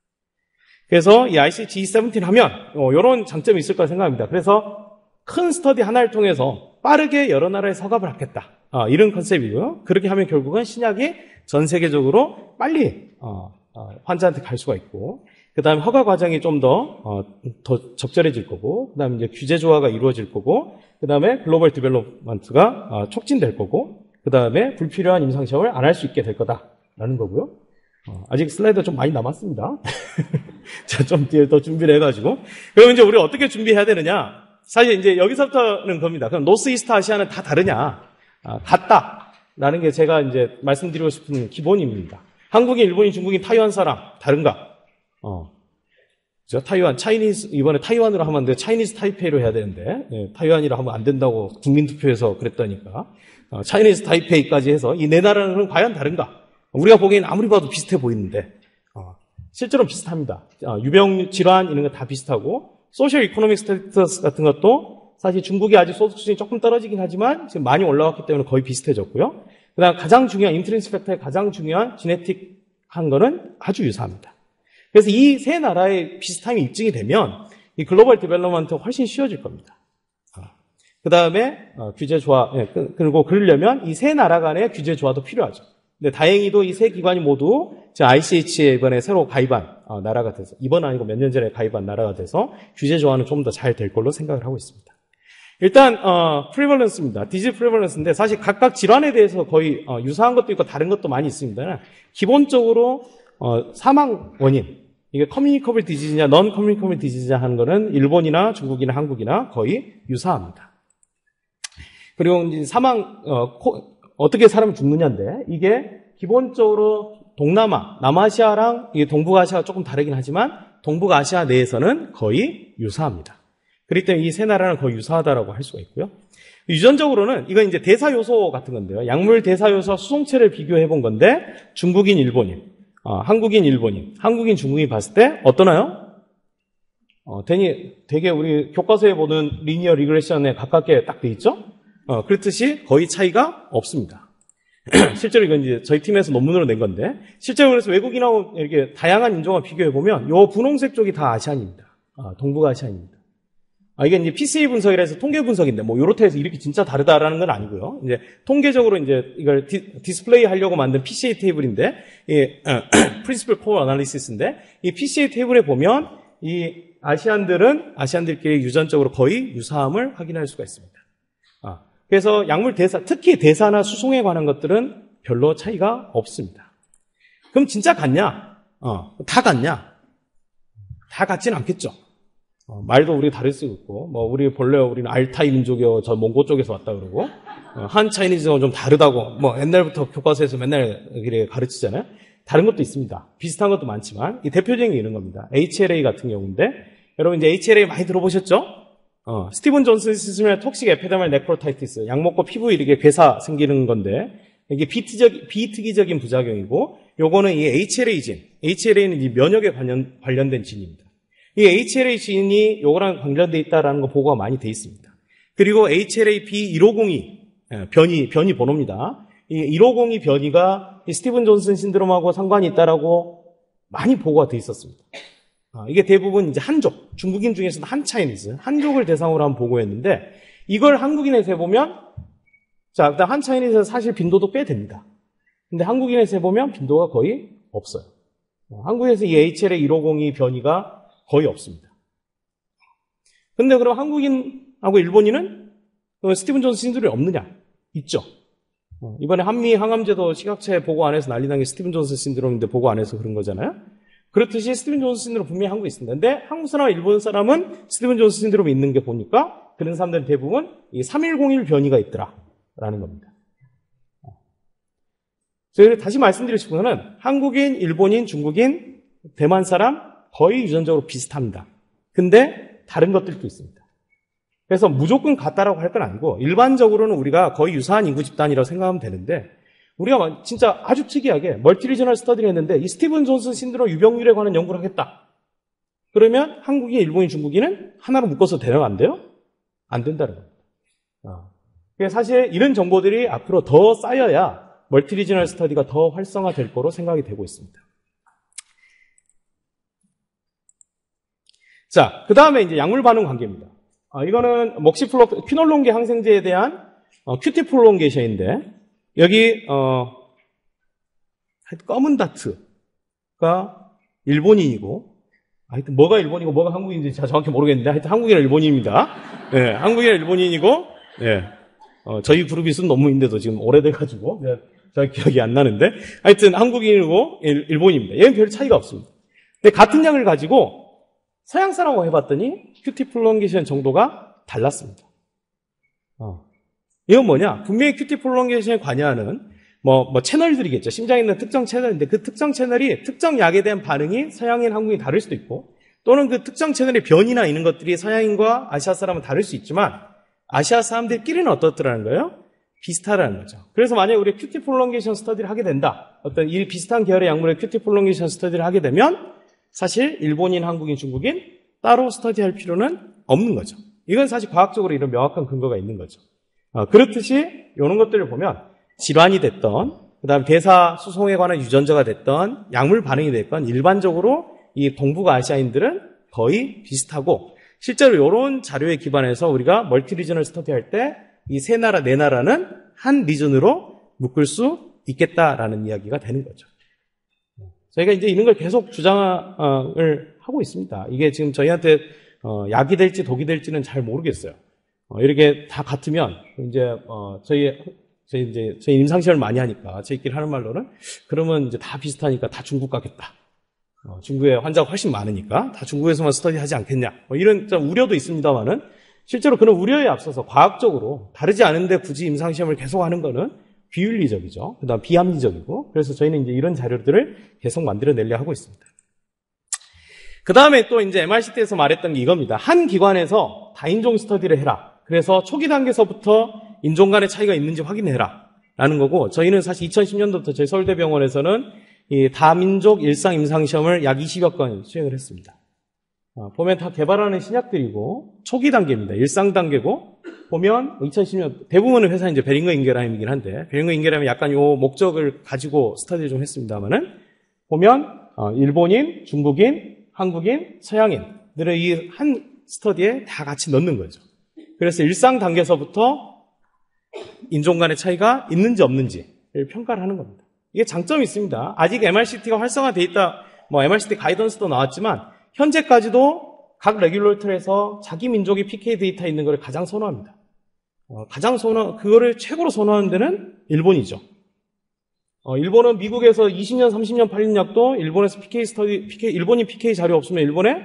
그래서 이 아이씨 지 세븐틴 하면 어, 이런 장점이 있을 거라 생각합니다. 그래서 큰 스터디 하나를 통해서 빠르게 여러 나라에 서갑을 하겠다. 어, 이런 컨셉이고요. 그렇게 하면 결국은 신약이 전 세계적으로 빨리 어, 어, 환자한테 갈 수가 있고 그 다음에 허가 과정이 좀 더 어, 더 적절해질 거고 그 다음에 이제 규제 조화가 이루어질 거고 그 다음에 글로벌 디벨롭먼트가 어, 촉진될 거고 그 다음에 불필요한 임상시험을 안 할 수 있게 될 거다라는 거고요. 어, 아직 슬라이드가 좀 많이 남았습니다. 자, 좀 뒤에 더 준비를 해가지고. 그럼 이제 우리 어떻게 준비해야 되느냐? 사실 이제 여기서부터는 겁니다. 그럼 노스 이스트 아시아는 다 다르냐? 아, 같다. 라는 게 제가 이제 말씀드리고 싶은 기본입니다. 한국인, 일본인, 중국인, 타이완 사람, 다른가? 어. 저 타이완, 차이니스, 이번에 타이완으로 하면 안 돼. 차이니스 타이페이로 해야 되는데, 예, 타이완이라 하면 안 된다고 국민투표에서 그랬다니까. 어, 차이니스 타이페이까지 해서 이 네 나라는 과연 다른가? 우리가 보기에는 아무리 봐도 비슷해 보이는데, 어, 실제로 비슷합니다. 어, 유병 질환 이런 거 다 비슷하고, 소셜 이코노믹 스테이터스 같은 것도 사실 중국이 아직 소득 수준이 조금 떨어지긴 하지만 지금 많이 올라왔기 때문에 거의 비슷해졌고요. 그 다음 가장 중요한, 인트린식 팩터의 가장 중요한 지네틱한 거는 아주 유사합니다. 그래서 이 세 나라의 비슷함이 입증이 되면 이 글로벌 디벨롭먼트가 훨씬 쉬워질 겁니다. 그 다음에 어, 규제 조화, 예, 그리고 그러려면 이 세 나라 간의 규제 조화도 필요하죠. 근데 다행히도 이 세 기관이 모두 아이씨에이치에 이번에 새로 가입한 어, 나라가 돼서 이번 아니고 몇 년 전에 가입한 나라가 돼서 규제 조화는 좀 더 잘 될 걸로 생각을 하고 있습니다. 일단 어, 프리벌런스입니다. 디지즈 프리벌런스인데 사실 각각 질환에 대해서 거의 어, 유사한 것도 있고 다른 것도 많이 있습니다. 기본적으로 어, 사망 원인 이게 커뮤니커블 디지즈냐 넌 커뮤니커블 디지즈냐 하는 거는 일본이나 중국이나 한국이나 거의 유사합니다. 그리고 이제 사망 어, 코, 어떻게 사람이 죽느냐인데 이게 기본적으로 동남아, 남아시아랑 이게 동북아시아가 조금 다르긴 하지만 동북아시아 내에서는 거의 유사합니다. 그렇기 때문에 이 세 나라는 거의 유사하다라고 할 수가 있고요. 유전적으로는 이건 이제 대사 요소 같은 건데요. 약물 대사 요소와 수송체를 비교해 본 건데 중국인, 일본인, 어, 한국인, 일본인, 한국인, 중국인 봤을 때 어떠나요? 어, 되게, 되게 우리 교과서에 보는 리니어 리그레션에 가깝게 딱 돼 있죠? 어, 그렇듯이 거의 차이가 없습니다. 실제로 이건 이제 저희 팀에서 논문으로 낸 건데, 실제로 그래서 외국인하고 이렇게 다양한 인종과 비교해보면, 요 분홍색 쪽이 다 아시안입니다. 아, 동북아시안입니다. 아, 이게 이제 피씨에이 분석이라 해서 통계 분석인데, 뭐, 요렇게 해서 이렇게 진짜 다르다라는 건 아니고요. 이제, 통계적으로 이제 이걸 디, 디스플레이 하려고 만든 피씨에이 테이블인데, 이, 어, Principal Core Analysis인데, 이 피씨에이 테이블에 보면, 이 아시안들은 아시안들끼리 유전적으로 거의 유사함을 확인할 수가 있습니다. 아, 그래서 약물 대사, 특히 대사나 수송에 관한 것들은 별로 차이가 없습니다. 그럼 진짜 같냐? 어, 다 같냐? 다 같진 않겠죠. 어, 말도 우리 다를 수 있고, 뭐, 우리 본래 우리는 알타이 민족이요, 저 몽고 쪽에서 왔다 그러고, 어, 한 차이니즈는 좀 다르다고, 뭐, 옛날부터 교과서에서 맨날 이렇게 가르치잖아요. 다른 것도 있습니다. 비슷한 것도 많지만, 이 대표적인 게 이런 겁니다. 에이치엘에이 같은 경우인데, 여러분 이제 에이치엘에이 많이 들어보셨죠? 어, 스티븐 존슨 시스템의 톡식 에피데멀 네크로타이티스, 약 먹고 피부 이렇게 괴사 생기는 건데, 이게 비특이적, 비특이적인 부작용이고, 요거는 이 에이치엘에이 진, 에이치엘에이는 이 면역에 관련, 관련된 진입니다. 이 에이치엘에이 진이 요거랑 관련돼 있다라는 거 보고가 많이 돼 있습니다. 그리고 에이치엘에이 비 일오공이 변이 변이 번호입니다. 이 일오공이 변이가 이 스티븐 존슨 신드롬하고 상관이 있다라고 많이 보고가 돼 있었습니다. 아, 이게 대부분 이제 한족, 중국인 중에서도 한 차이니즈, 한족을 대상으로 한 보고였는데 이걸 한국인에서 해보면 자 일단 한 차이니즈에서 사실 빈도도 꽤 됩니다. 근데 한국인에서 해보면 빈도가 거의 없어요. 어, 한국에서 이 에이치엘에이 일오공이 변이가 거의 없습니다. 근데 그럼 한국인하고 일본인은 스티븐 존슨 신드롬이 없느냐? 있죠. 이번에 한미 항암제도 시각체 보고 안 해서 난리 난 게 스티븐 존슨 신드롬인데 보고 안 해서 그런 거잖아요. 그렇듯이 스티븐 존슨 신드롬 분명히 한국에 있습니다. 근데 한국 사람과 일본 사람은 스티븐 존슨 신드롬이 있는 게 보니까 그런 사람들은 대부분 이 삼일공일 변이가 있더라라는 겁니다. 저희 다시 말씀드리고 싶은 거는 한국인, 일본인, 중국인, 대만 사람 거의 유전적으로 비슷합니다. 근데 다른 것들도 있습니다. 그래서 무조건 같다라고 할 건 아니고 일반적으로는 우리가 거의 유사한 인구 집단이라고 생각하면 되는데 우리가 진짜 아주 특이하게 멀티리저널 스터디를 했는데 이 스티븐 존슨 신드롬 유병률에 관한 연구를 하겠다. 그러면 한국인, 일본인, 중국인은 하나로 묶어서 되면 안 돼요? 안 된다는 겁니다. 어. 사실 이런 정보들이 앞으로 더 쌓여야 멀티리저널 스터디가 더 활성화될 거로 생각이 되고 있습니다. 자, 그 다음에 이제 약물 반응 관계입니다. 어, 이거는 먹시플로 퀴놀론계 항생제에 대한 어, 큐티 프롤롱게이션인데 여기 어, 검은 다트가 일본인이고 하여튼 뭐가 일본이고 뭐가 한국인인지 제가 정확히 모르겠는데 하여튼 한국이랑 일본인입니다. 네, 한국이랑 일본인이고 네, 어, 저희 그룹이 쓴 논문인데도 지금 오래돼가지고 네, 잘 기억이 안 나는데 하여튼 한국인이고 일, 일본인입니다. 얘는 별 차이가 없습니다. 근데 같은 약을 가지고 서양 사람하고 해봤더니 큐티 프롤롱게이션 정도가 달랐습니다. 어. 이건 뭐냐? 분명히 큐티 프롤롱게이션에 관여하는 뭐, 뭐 채널들이겠죠. 심장에 있는 특정 채널인데 그 특정 채널이 특정 약에 대한 반응이 서양인, 한국인이 다를 수도 있고 또는 그 특정 채널의 변이나 이런 것들이 서양인과 아시아 사람은 다를 수 있지만 아시아 사람들끼리는 어떻더라는 거예요? 비슷하다는 거죠. 그래서 만약에 우리가 큐티 프롤롱게이션 스터디를 하게 된다. 어떤 이 비슷한 계열의 약물의 큐티 프롤롱게이션 스터디를 하게 되면 사실 일본인, 한국인, 중국인 따로 스터디할 필요는 없는 거죠. 이건 사실 과학적으로 이런 명확한 근거가 있는 거죠. 어, 그렇듯이 이런 것들을 보면 질환이 됐던 그다음 대사 수송에 관한 유전자가 됐던 약물 반응이 됐건 일반적으로 이 동북 아시아인들은 거의 비슷하고 실제로 이런 자료에 기반해서 우리가 멀티 리저널 스터디할 때 이 세 나라, 네 나라는 한 리전으로 묶을 수 있겠다라는 이야기가 되는 거죠. 저희가 이제 이런 걸 계속 주장을 하고 있습니다. 이게 지금 저희한테 어, 약이 될지 독이 될지는 잘 모르겠어요. 어, 이렇게 다 같으면 이제 어, 저희 저희 이제 저희 임상시험을 많이 하니까 저희끼리 하는 말로는 그러면 이제 다 비슷하니까 다 중국 가겠다. 어, 중국에 환자가 훨씬 많으니까 다 중국에서만 스터디하지 않겠냐. 뭐 이런 좀 우려도 있습니다만은 실제로 그런 우려에 앞서서 과학적으로 다르지 않은데 굳이 임상시험을 계속하는 거는 비윤리적이죠. 그다음 비합리적이고 그래서 저희는 이제 이런 자료들을 계속 만들어내려 하고 있습니다. 그 다음에 또 이제 엠알씨티에서 말했던 게 이겁니다. 한 기관에서 다인종 스터디를 해라. 그래서 초기 단계에서부터 인종 간의 차이가 있는지 확인해라. 라는 거고 저희는 사실 이천십 년도부터 저희 서울대병원에서는 이 다민족 일상 임상시험을 약 이십여 건 수행을 했습니다. 어, 보면 다 개발하는 신약들이고 초기 단계입니다. 일상 단계고 보면 이천십 년 대부분의 회사는 이제 베링거 인게라임이긴 한데 베링거 인게라임은 약간 요 목적을 가지고 스터디를 좀 했습니다만은 보면 어, 일본인, 중국인, 한국인, 서양인들의 이 한 스터디에 다 같이 넣는 거죠. 그래서 일상 단계에서부터 인종 간의 차이가 있는지 없는지를 평가를 하는 겁니다. 이게 장점이 있습니다. 아직 엠알씨티가 활성화되어 있다, 뭐 엠알씨티 가이던스도 나왔지만 현재까지도 각 레귤레이터에서 자기 민족이 피케이 데이터 있는 걸 가장 선호합니다. 어, 가장 선호, 그거를 최고로 선호하는 데는 일본이죠. 어, 일본은 미국에서 이십 년, 삼십 년 팔린 약도 일본에서 피케이 스터디, 피케이, 일본이 피케이 자료 없으면 일본에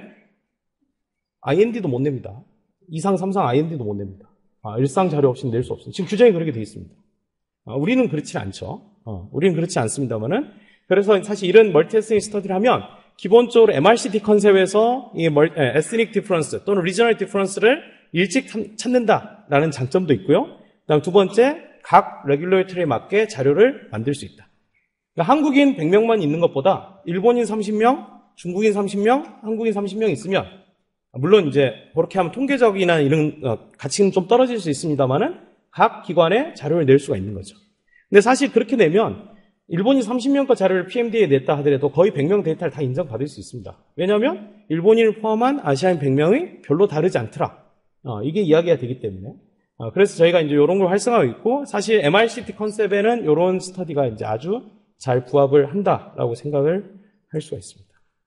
아이엔디도 못 냅니다. 이상, 삼상 아이엔디도 못 냅니다. 아, 일상 자료 없이는 낼 수 없습니다. 지금 규정이 그렇게 되어 있습니다. 아, 우리는 그렇지 않죠. 어, 우리는 그렇지 않습니다만은. 그래서 사실 이런 멀티 에스닉 스터디를 하면 기본적으로 엠알씨티 컨셉에서 이 에스닉 디퍼런스 또는 리저널 디퍼런스를 일찍 찾는다라는 장점도 있고요. 그다음 두 번째, 각 레귤레이터에 맞게 자료를 만들 수 있다. 그러니까 한국인 백 명만 있는 것보다 일본인 삼십 명, 중국인 삼십 명, 한국인 삼십 명 있으면 물론 이제 그렇게 하면 통계적이나 이런 가치는 좀 떨어질 수 있습니다만은 각 기관에 자료를 낼 수가 있는 거죠. 근데 사실 그렇게 내면 일본인 삼십 명 거 자료를 피엠디에 냈다 하더라도 거의 백 명 데이터를 다 인정받을 수 있습니다. 왜냐하면 일본인을 포함한 아시아인 백 명이 별로 다르지 않더라. 어, 이게 이야기가 되기 때문에. 어, 그래서 저희가 이제 이런 걸 활성화하고 있고 사실 엠알씨티 컨셉에는 이런 스터디가 이제 아주 잘 부합을 한다라고 생각을 할 수가 있습니다.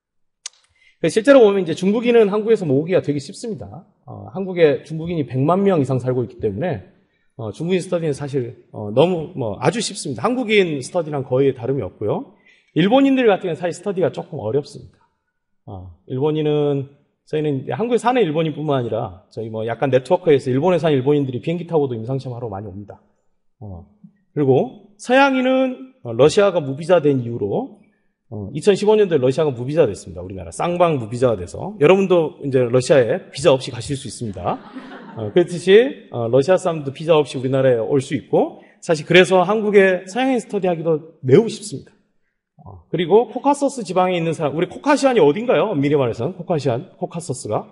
실제로 보면 이제 중국인은 한국에서 모으기가 되게 쉽습니다. 어, 한국에 중국인이 백만 명 이상 살고 있기 때문에 어, 중국인 스터디는 사실 어, 너무 뭐 아주 쉽습니다. 한국인 스터디랑 거의 다름이 없고요. 일본인들 같은 경우는 사실 스터디가 조금 어렵습니다. 어, 일본인은 저희는 한국에 사는 일본인뿐만 아니라 저희 뭐 약간 네트워크에서 일본에 사는 일본인들이 비행기 타고도 임상시험 하러 많이 옵니다. 어, 그리고 서양인은 러시아가 무비자 된 이후로 어, 이천십오 년도에 러시아가 무비자 됐습니다. 우리나라 쌍방 무비자가 돼서 여러분도 이제 러시아에 비자 없이 가실 수 있습니다. 어, 그렇듯이 어, 러시아 사람도 비자 없이 우리나라에 올 수 있고 사실 그래서 한국에 서양인 스터디하기도 매우 쉽습니다. 어, 그리고 코카서스 지방에 있는 사람, 우리 코카시안이 어딘가요? 엄밀히 말해서는 코카시안, 코카서스가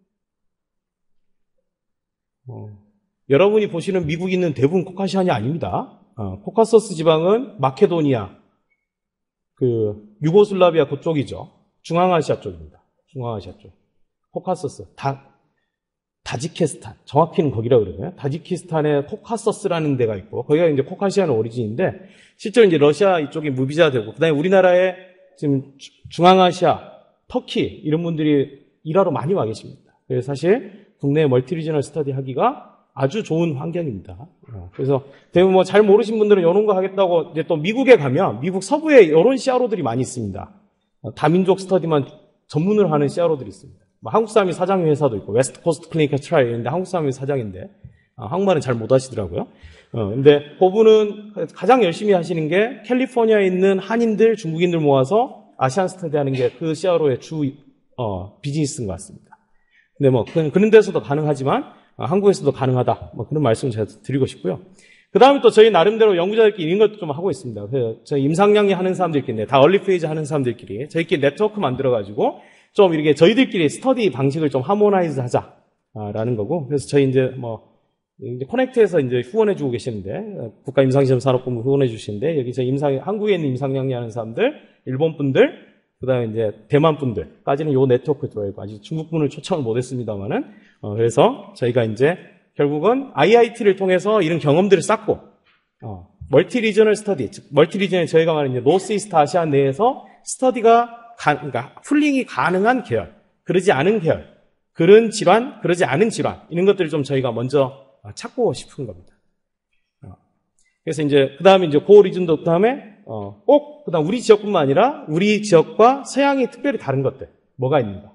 어, 여러분이 보시는 미국인은 대부분 코카시안이 아닙니다. 어, 코카서스 지방은 마케도니아, 그 유고슬라비아 그쪽이죠. 중앙아시아 쪽입니다. 중앙아시아 쪽. 코카서스, 다 다지키스탄, 정확히는 거기라 그러거든요. 다지키스탄에 코카서스라는 데가 있고, 거기가 이제 코카시안 오리진인데, 실제로 이제 러시아 이쪽이 무비자 되고, 그 다음에 우리나라에 지금 중앙아시아, 터키, 이런 분들이 일하러 많이 와 계십니다. 그래서 사실 국내 멀티 리저널 스터디 하기가 아주 좋은 환경입니다. 그래서 대부분 뭐 잘 모르신 분들은 이런 거 하겠다고 이제 또 미국에 가면, 미국 서부에 이런 씨아르오들이 많이 있습니다. 다민족 스터디만 전문을 하는 씨아르오들이 있습니다. 뭐 한국 사람이 사장인 회사도 있고, 웨스트 코스트 클리니컬 트라이얼인데 한국 사람이 사장인데, 아, 한국말은 잘 못 하시더라고요. 어, 근데 그분은 가장 열심히 하시는 게 캘리포니아에 있는 한인들, 중국인들 모아서 아시안 스터디 하는 게 그 씨아르오의 주, 어, 비즈니스인 것 같습니다. 근데 뭐, 그런, 그런 데서도 가능하지만, 아, 한국에서도 가능하다. 뭐 그런 말씀을 제가 드리고 싶고요. 그 다음에 또 저희 나름대로 연구자들끼리 이런 것도 좀 하고 있습니다. 그래서 저희 임상양리 하는 사람들끼리, 다 얼리 페이지 하는 사람들끼리, 저희끼리 네트워크 만들어가지고, 좀 이렇게 저희들끼리 스터디 방식을 좀 하모나이즈 하자라는 거고, 그래서 저희 이제 뭐, 이제 코넥트에서 이제 후원해주고 계시는데, 국가임상시험산업본부 후원해주시는데, 여기 저희 임상, 한국에 있는 임상양리 하는 사람들, 일본 분들, 그 다음에 이제 대만 분들까지는 요 네트워크에 들어와 있고, 아직 중국 분을 초청을 못 했습니다만은, 어, 그래서 저희가 이제 결국은 아이아이티를 통해서 이런 경험들을 쌓고, 어, 멀티 리저널 스터디, 즉, 멀티 리저널 저희가 말하는 이제 노스 이스트 아시아 내에서 스터디가 가, 그러니까 풀링이 가능한 계열, 그러지 않은 계열, 그런 질환, 그러지 않은 질환, 이런 것들을 좀 저희가 먼저 찾고 싶은 겁니다. 그래서 이제, 그 다음에 이제 고 리즌도 그 다음에, 어, 꼭, 그 다음 우리 지역뿐만 아니라 우리 지역과 서양이 특별히 다른 것들, 뭐가 있는가.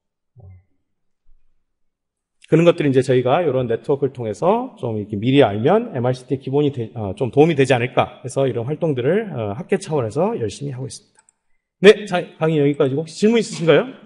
그런 것들이 이제 저희가 이런 네트워크를 통해서 좀 이렇게 미리 알면 엠알씨티의 기본이 되, 어, 좀 도움이 되지 않을까 해서 이런 활동들을 어, 학계 차원에서 열심히 하고 있습니다. 네, 자, 강의 여기까지고 혹시 질문 있으신가요?